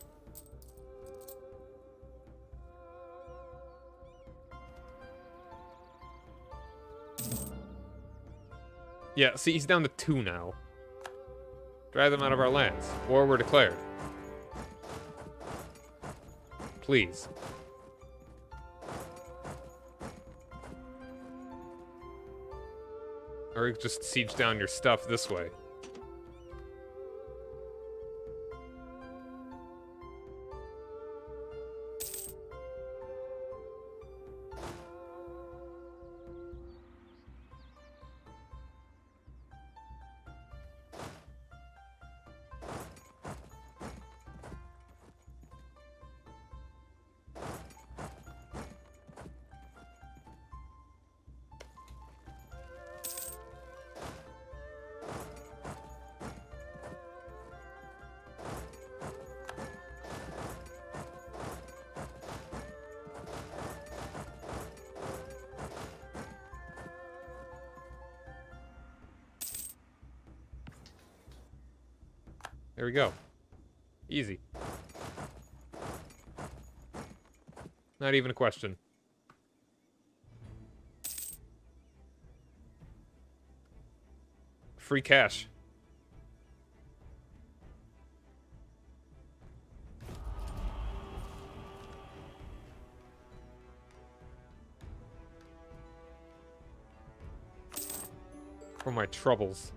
Yeah, see, he's down to two now. Drive them out of our lands. War were declared. Please. Or just siege down your stuff this way. There we go. Easy. Not even a question. Free cash. For my troubles.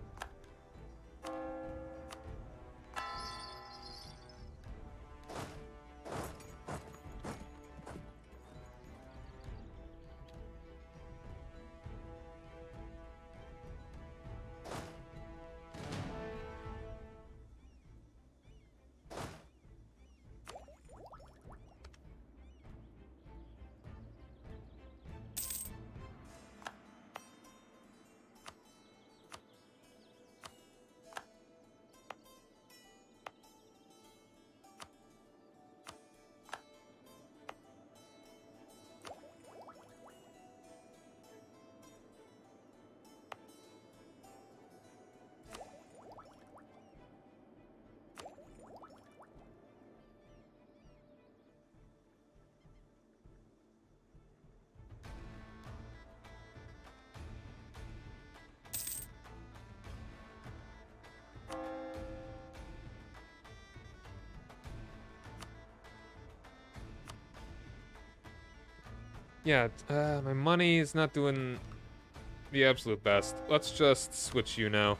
Yeah, uh, my money is not doing the absolute best. Let's just switch you now.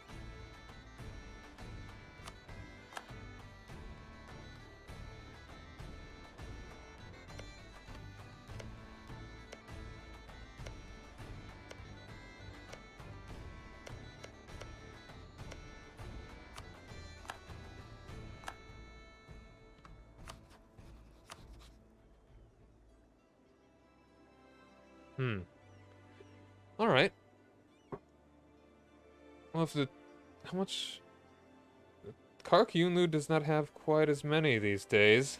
Hmm. Alright. Well, if the... How much... Qara Qoyunlu does not have quite as many these days.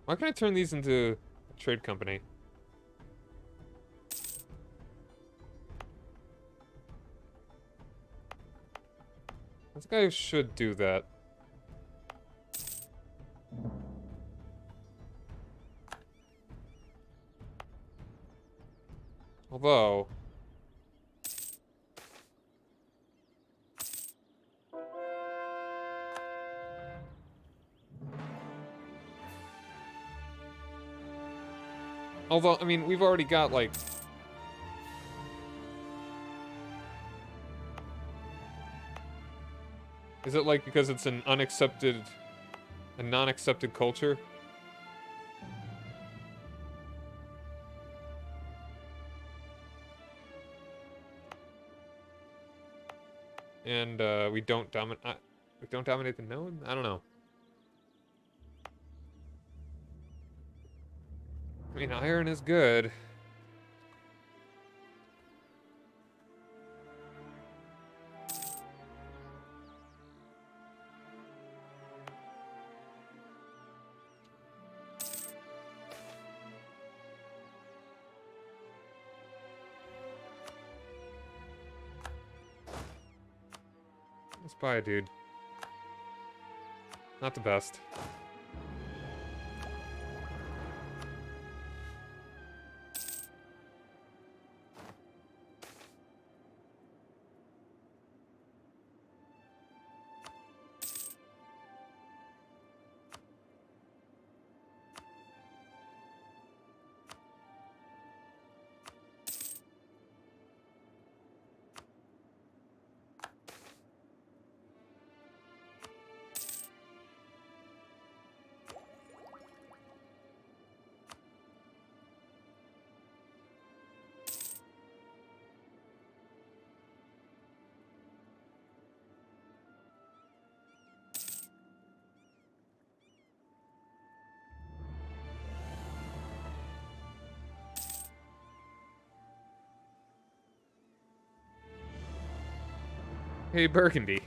Why can't I turn these into a trade company? This guy should do that. Although... Although, I mean, we've already got, like... Is it, like, because it's an unaccepted... a non-accepted culture? And, uh, we don't dominate... Uh, we don't dominate the node? I don't know. I mean, iron is good. Let's buy a dude. Not the best. Hey, Burgundy.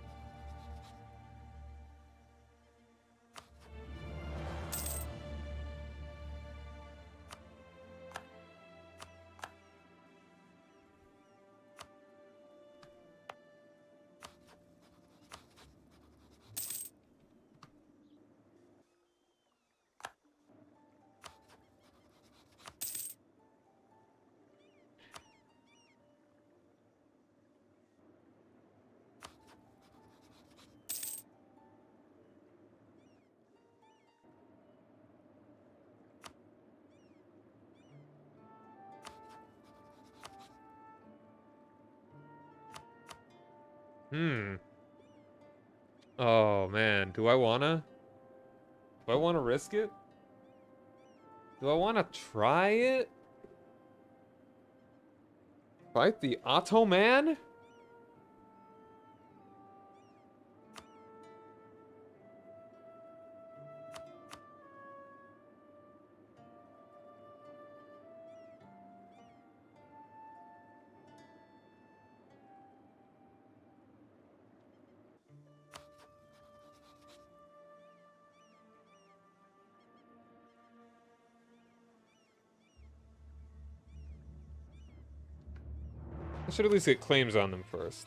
Hmm. Oh, man. Do I wanna? Do I wanna risk it? Do I wanna try it? Fight the Ottoman? I should at least get claims on them first.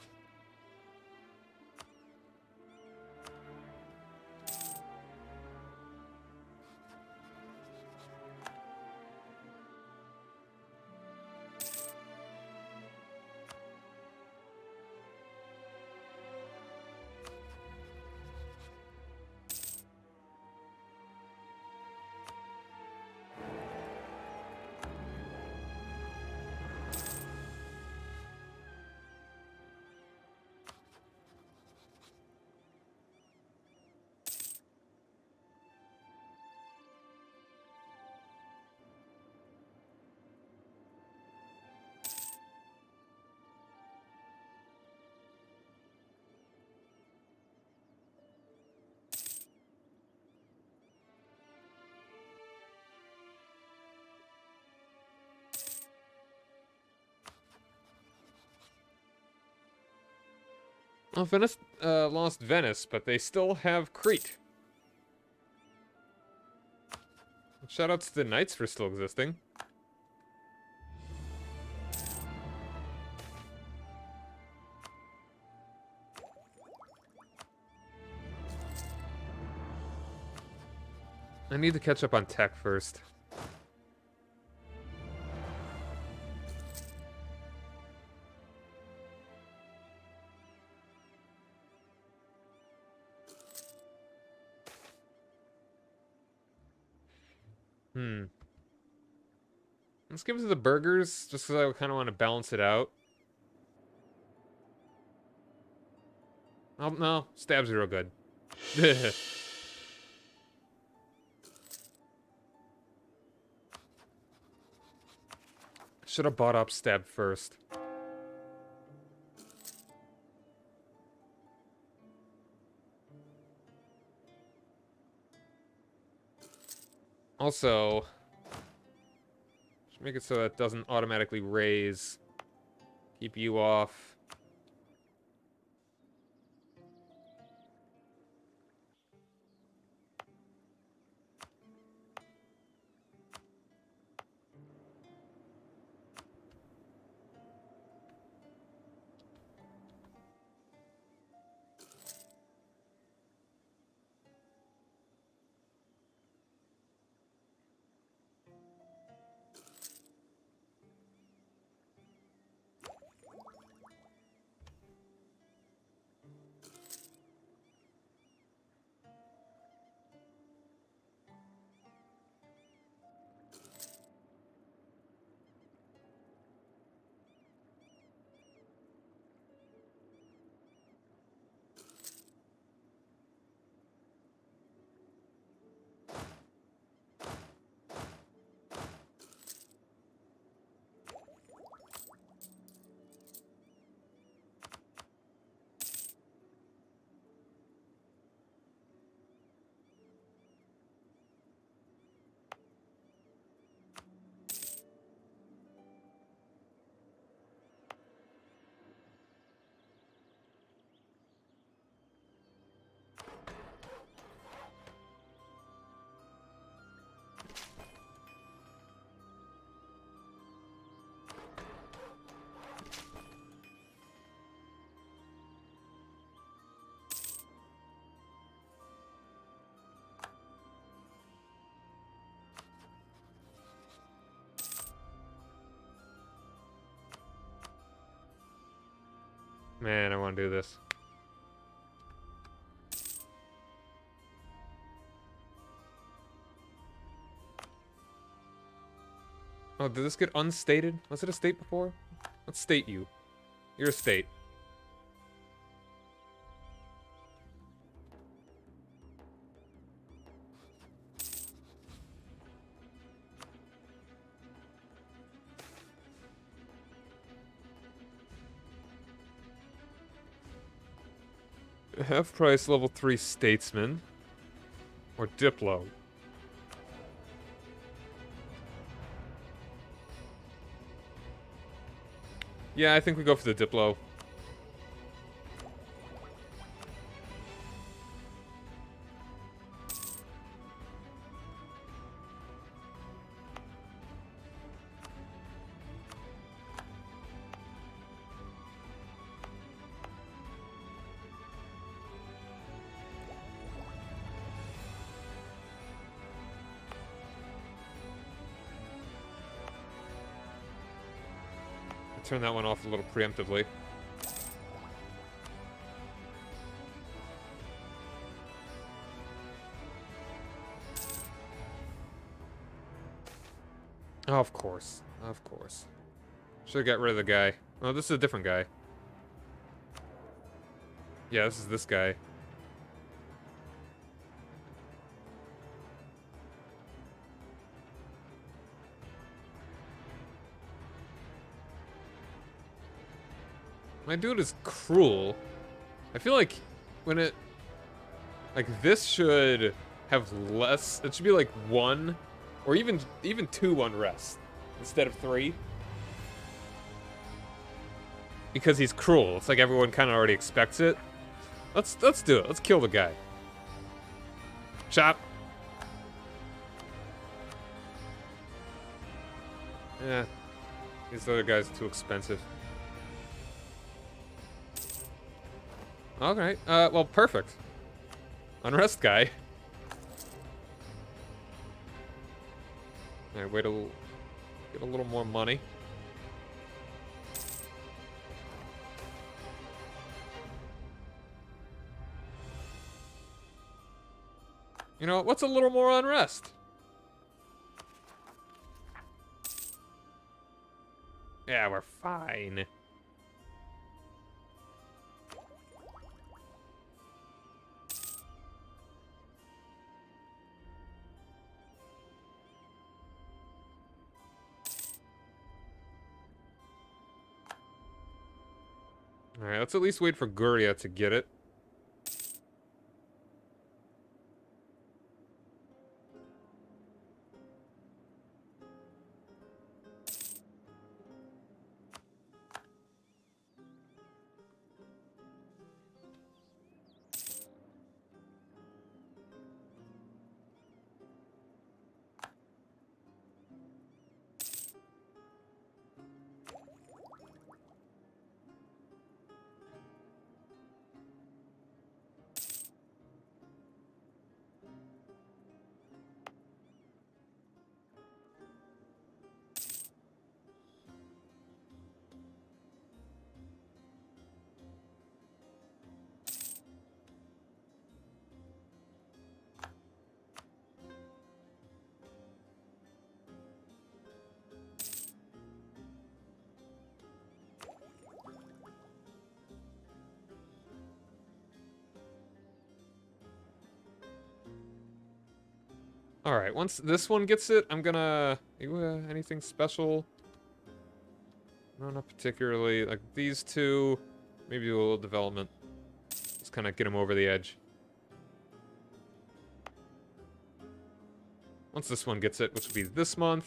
Well, Venice uh, lost Venice, but they still have Crete. Shoutouts to the Knights for still existing. I need to catch up on tech first. Hmm. Let's give it to the burgers, just because I kind of want to balance it out. Oh, no. Stabs are real good. Should have bought up stab first. Also, should make it so that it doesn't automatically raise. Keep you off. Man, I want to do this. Oh, did this get unstated? Was it a state before? Let's state you. You're a state. Half price level three statesman. Or Diplo. Yeah, I think we go for the Diplo. Turn that one off a little preemptively. Oh, of course. Of course. Should've got rid of the guy. Oh, this is a different guy. Yeah, this is this guy. My dude is cruel. I feel like when it... Like, this should have less... It should be like one, or even even two unrest, instead of three. Because he's cruel. It's like everyone kind of already expects it. Let's, let's do it. Let's kill the guy. Chop. Eh, these other guys are too expensive. Okay, uh, well, perfect. Unrest guy. Alright, wait a get a little more money. You know, what's a little more unrest? Yeah, we're fine. Alright, let's at least wait for Guria to get it. Alright, once this one gets it, I'm gonna... Uh, anything special? No, not particularly. Like, these two, maybe a little development. Just kind of get them over the edge. Once this one gets it, which will be this month.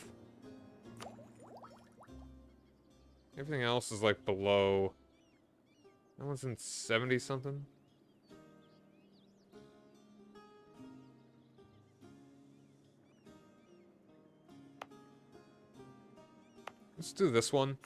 Everything else is, like, below... That one's in seventy-something? Let's do this one.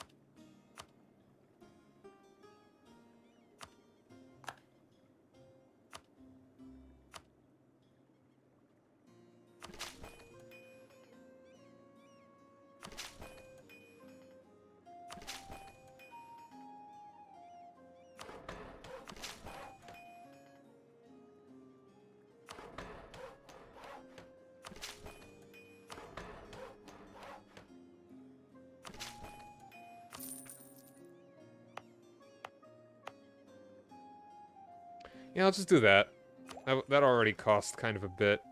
Yeah, I'll just do that. That, that already cost kind of a bit.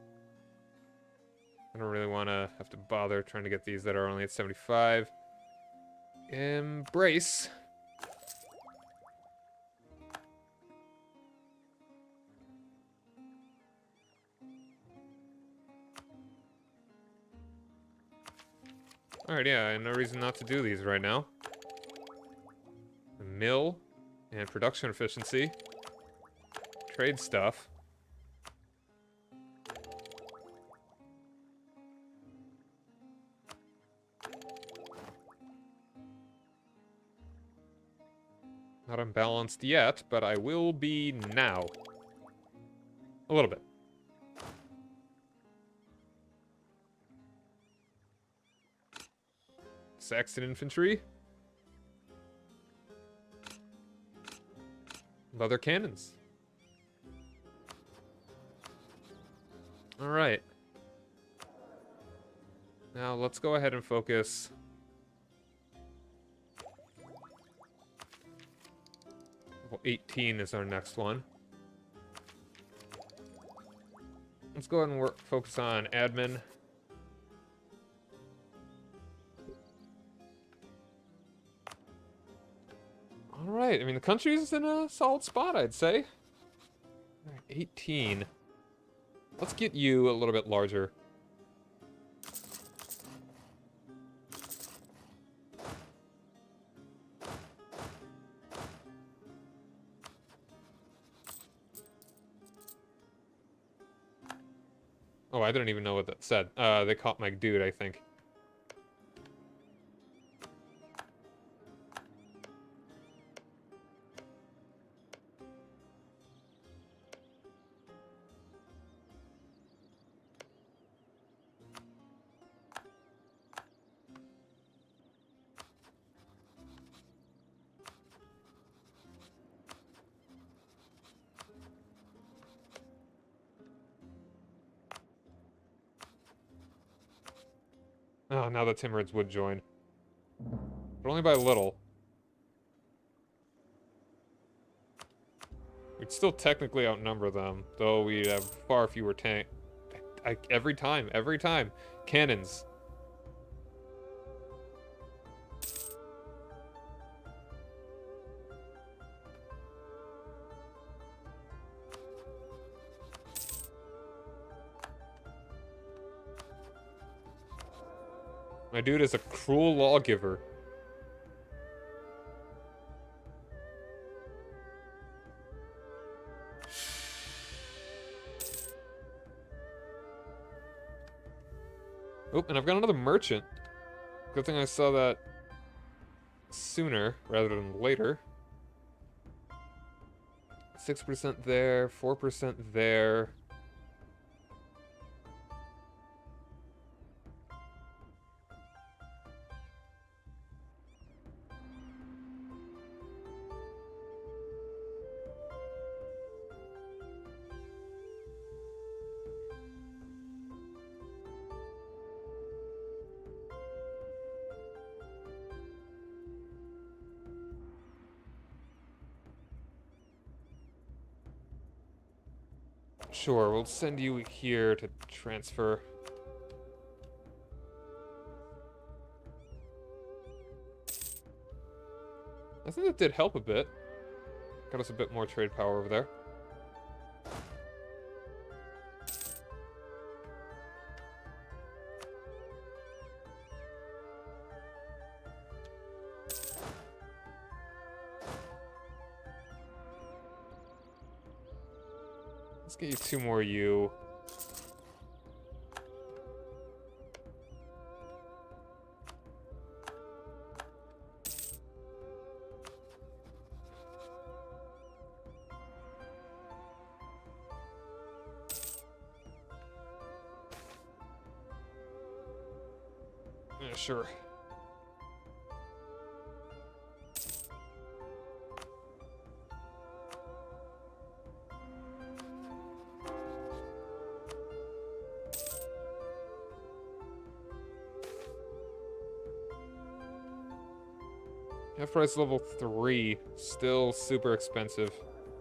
I don't really want to have to bother trying to get these that are only at seventy-five. Embrace. Alright, yeah, no reason not to do these right now. Mill and production efficiency. Trade stuff. Not unbalanced yet, but I will be now. A little bit. Saxon infantry. Leather cannons. Alright. Now let's go ahead and focus. Well, eighteen is our next one. Let's go ahead and work, focus on admin. Alright, I mean the country's in a solid spot, I'd say. Alright, eighteen. Let's get you a little bit larger. Oh, I didn't even know what that said. Uh, they caught my dude, I think. Oh, now the Timurids would join. But only by a little. We'd still technically outnumber them, though we'd have far fewer tank. I, every time, every time. Cannons. My dude is a cruel lawgiver. Oh, and I've got another merchant. Good thing I saw that sooner rather than later. six percent there, four percent there. Sure, we'll send you here to transfer. I think that did help a bit. Got us a bit more trade power over there. Let's get you two more you. Yeah, sure. Half price level three, still super expensive.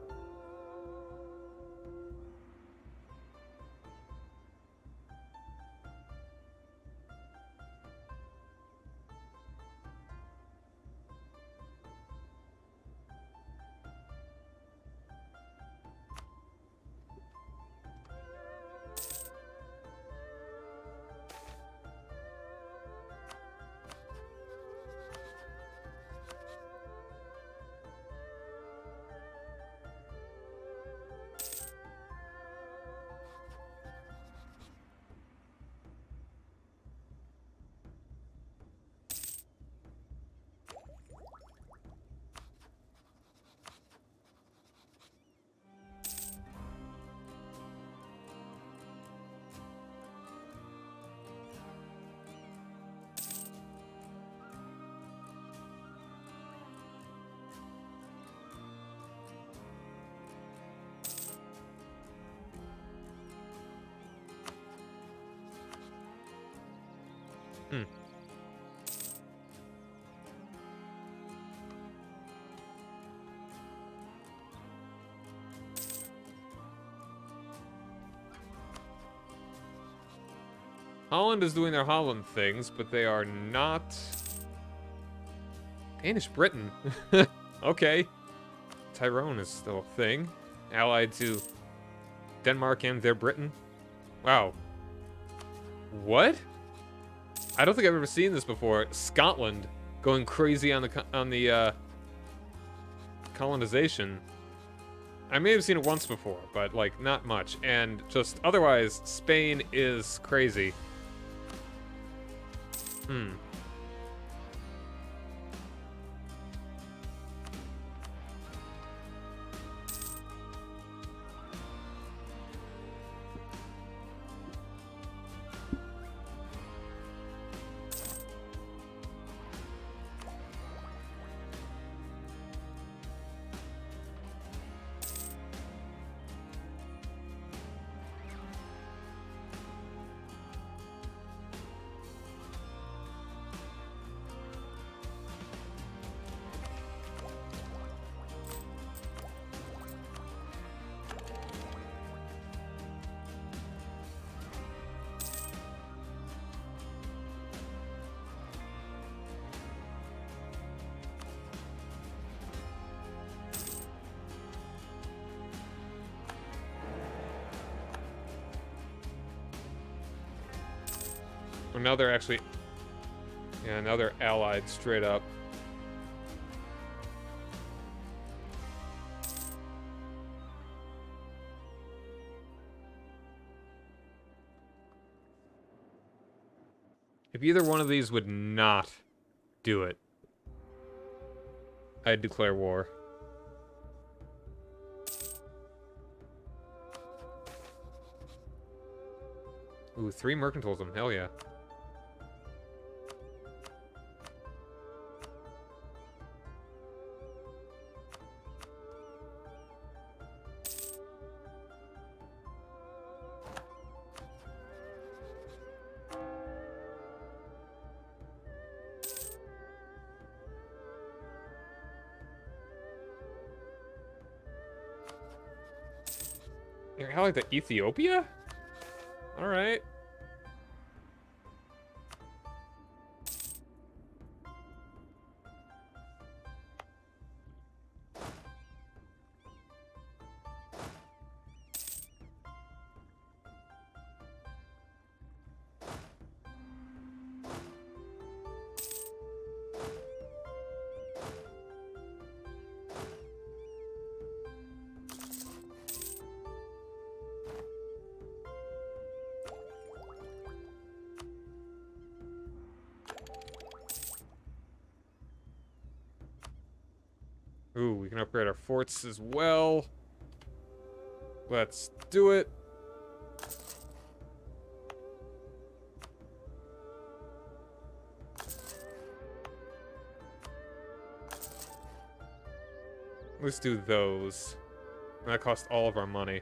Hmm. Holland is doing their Holland things, but they are not... Danish Britain. Okay. Tyrone is still a thing. Allied to Denmark and their Britain. Wow. What? I don't think I've ever seen this before. Scotland going crazy on the on the uh, colonization. I may have seen it once before, but like not much. And just otherwise, Spain is crazy. Hmm. Or now they're actually... Yeah, now they're allied straight up. If either one of these would not do it, I'd declare war. Ooh, three mercantilism. Hell yeah. You're allied to Ethiopia? Alright. Ooh, we can upgrade our forts as well. Let's do it. Let's do those. That cost all of our money.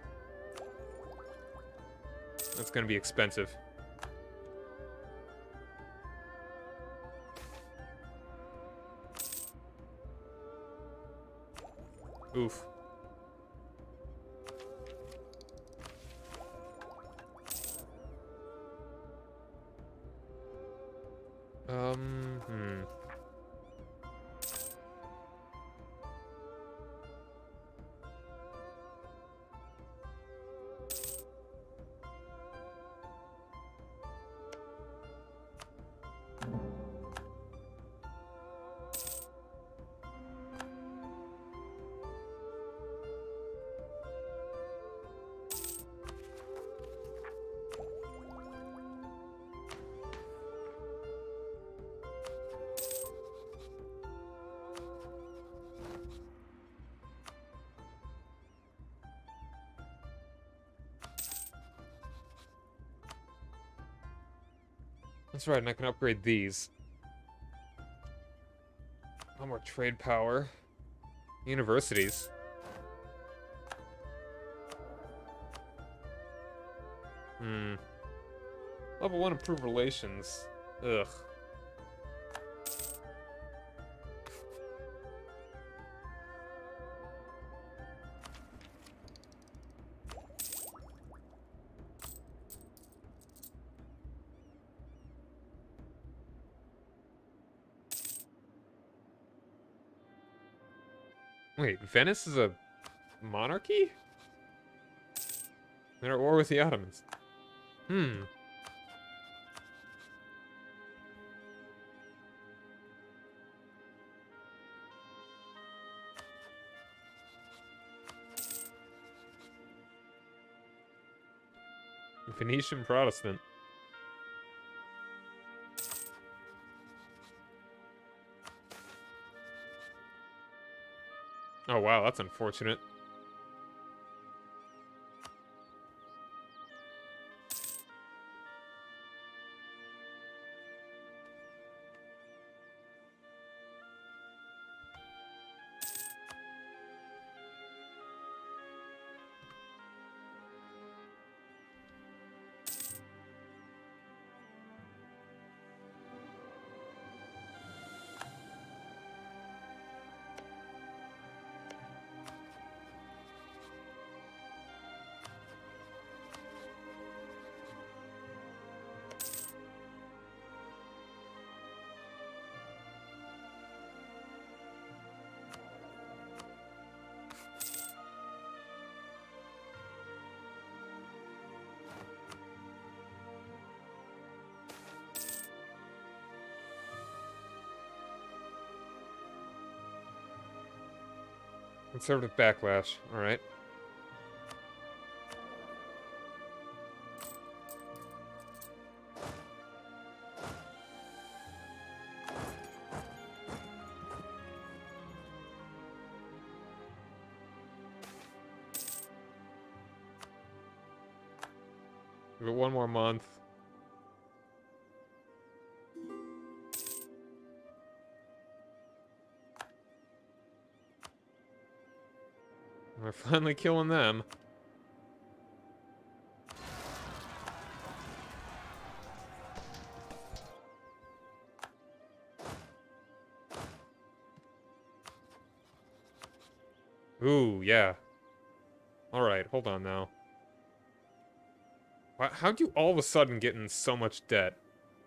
That's gonna be expensive. Oof. Um, hmm. That's right, and I can upgrade these. A lot more trade power. Universities. Hmm. Level one improved relations. Ugh. Wait, Venice is a monarchy? They're at war with the Ottomans. Hmm. Venetian Protestant. Oh wow, that's unfortunate. Conservative backlash. All right. Give it one more month. We're finally killing them. Ooh, yeah. Alright, hold on now. Why, how'd you all of a sudden get in so much debt?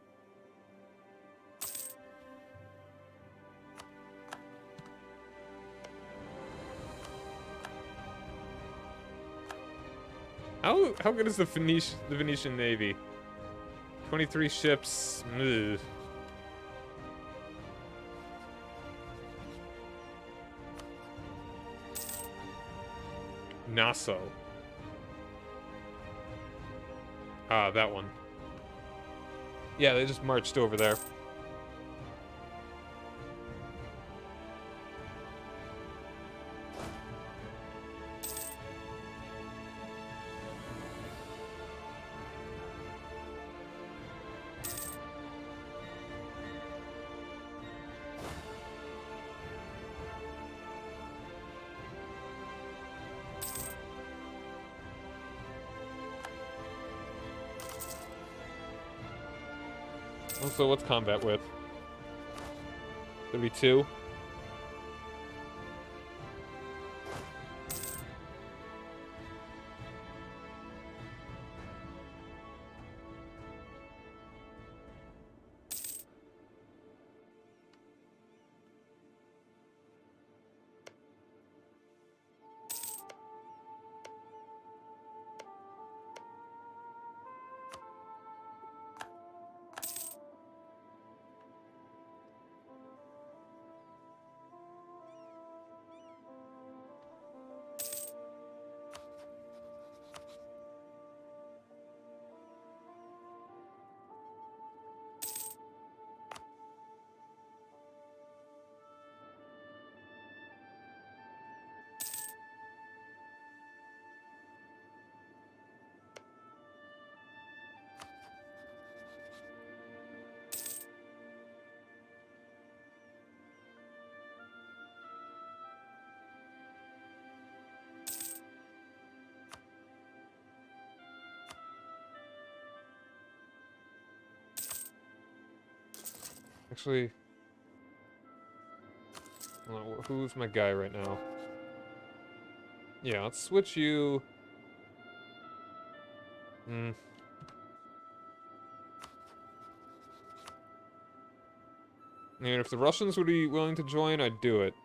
How how good is the Venetian the Venetian Navy? twenty-three ships. Ugh. Nassau. Ah, that one. Yeah, they just marched over there. Also, what's combat with? thirty-two? Actually, hold on, who's my guy right now? Yeah, let's switch you. Hmm. I mean, if the Russians would be willing to join, I'd do it.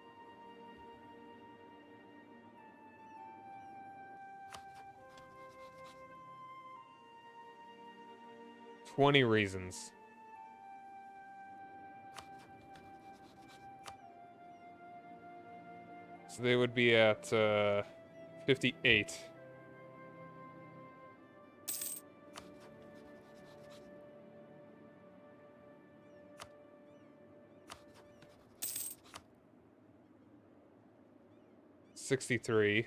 Twenty reasons. So they would be at uh, fifty-eight. sixty-three.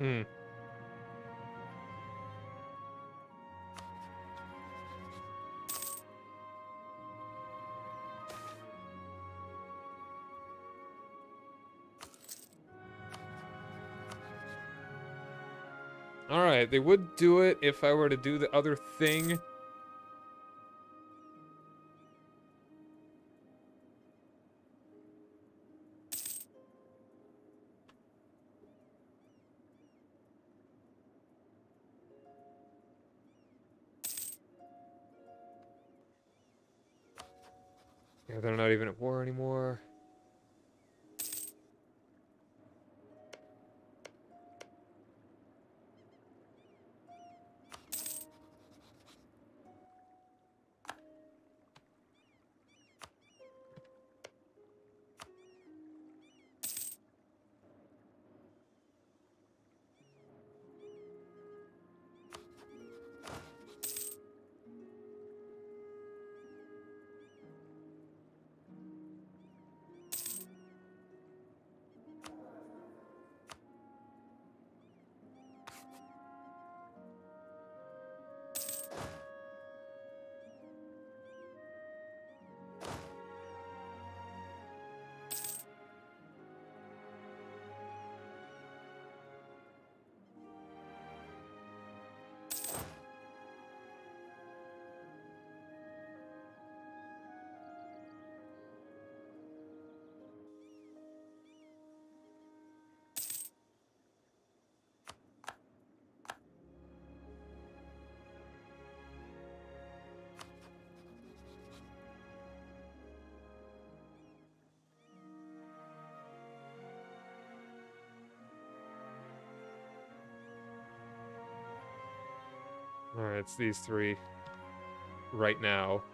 Hmm. Alright, they would do it if I were to do the other thing. Yeah, they're not even at war anymore. Alright, it's these three right now.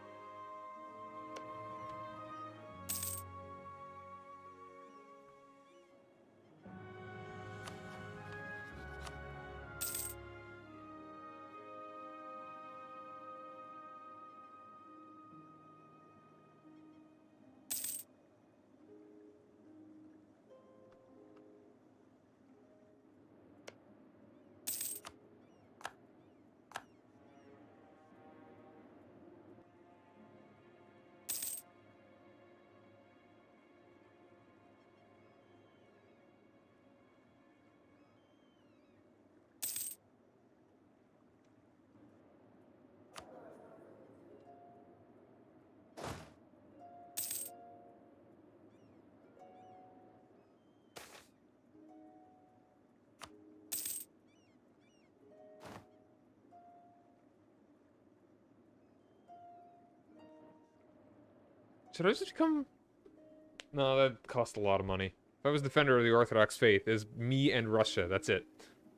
Should I just become... No, that cost a lot of money. If I was Defender of the Orthodox Faith, it's me and Russia, that's it.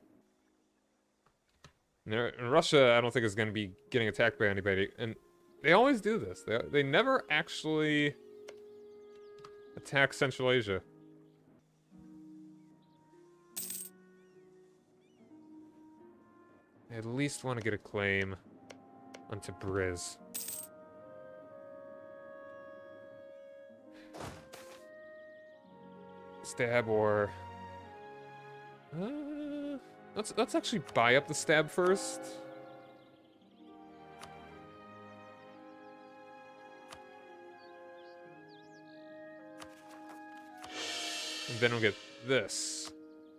And Russia, I don't think is going to be getting attacked by anybody, and they always do this. They, they never actually attack Central Asia. I at least want to get a claim on Tabriz. Stab or... Uh, let's, let's actually buy up the stab first. And then we'll get this.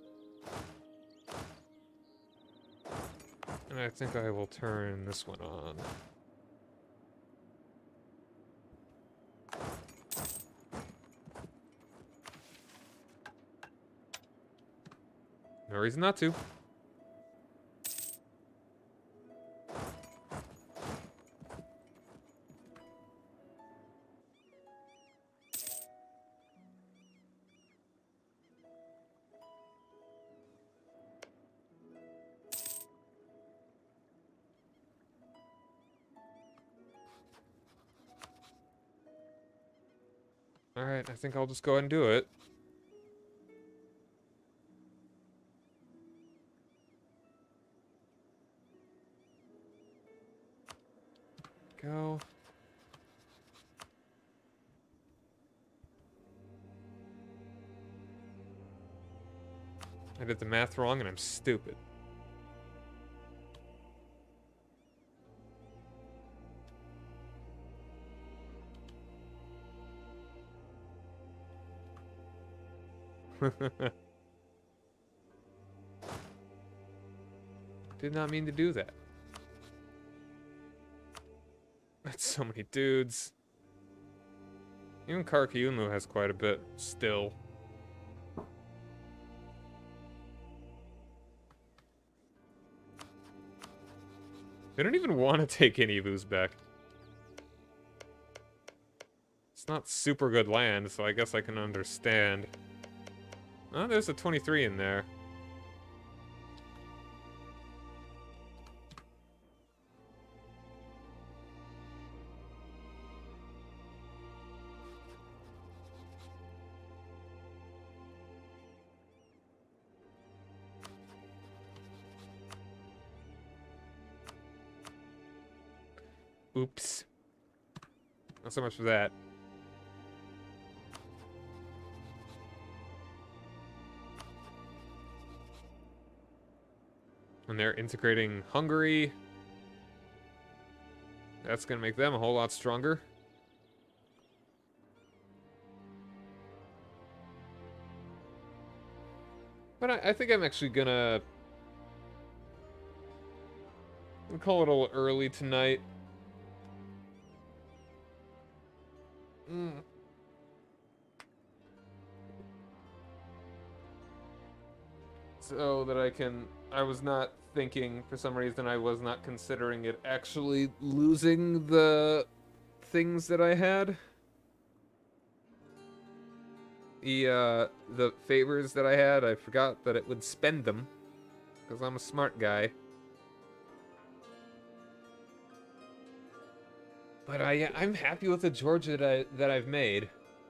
And I think I will turn this one on. No reason not to. Alright, I think I'll just go ahead and do it. Go. I did the math wrong and I'm stupid. Did not mean to do that. That's so many dudes. Even Qara Qoyunlu has quite a bit still. They don't even want to take any of those back. It's not super good land, so I guess I can understand. Oh, there's a twenty-three in there. Oops. Not so much for that. And they're integrating Hungary. That's gonna make them a whole lot stronger. But I, I think I'm actually gonna... I'll call it a little early tonight. Mm. So that I can... I was not thinking, for some reason, I was not considering it actually losing the things that I had. The, uh, the favors that I had, I forgot that it would spend them. Because I'm a smart guy. But I, I'm happy with the Georgia that, I, that I've made.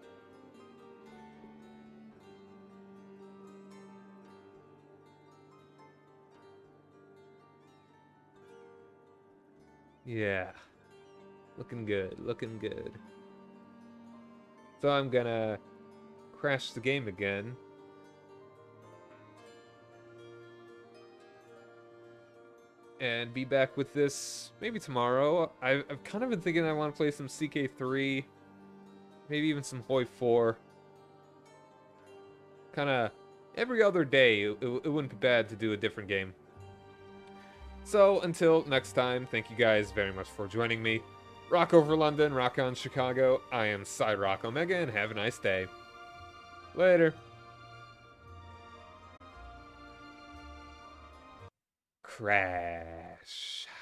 Yeah. Looking good, looking good. So I'm gonna crash the game again. And be back with this maybe tomorrow. I've, I've kind of been thinking I want to play some C K three. Maybe even some Hoi four. Kind of every other day, it, it wouldn't be bad to do a different game. So, until next time, thank you guys very much for joining me. Rock over London, rock on Chicago. I am Cyrock Omega, and have a nice day. Later. Crash.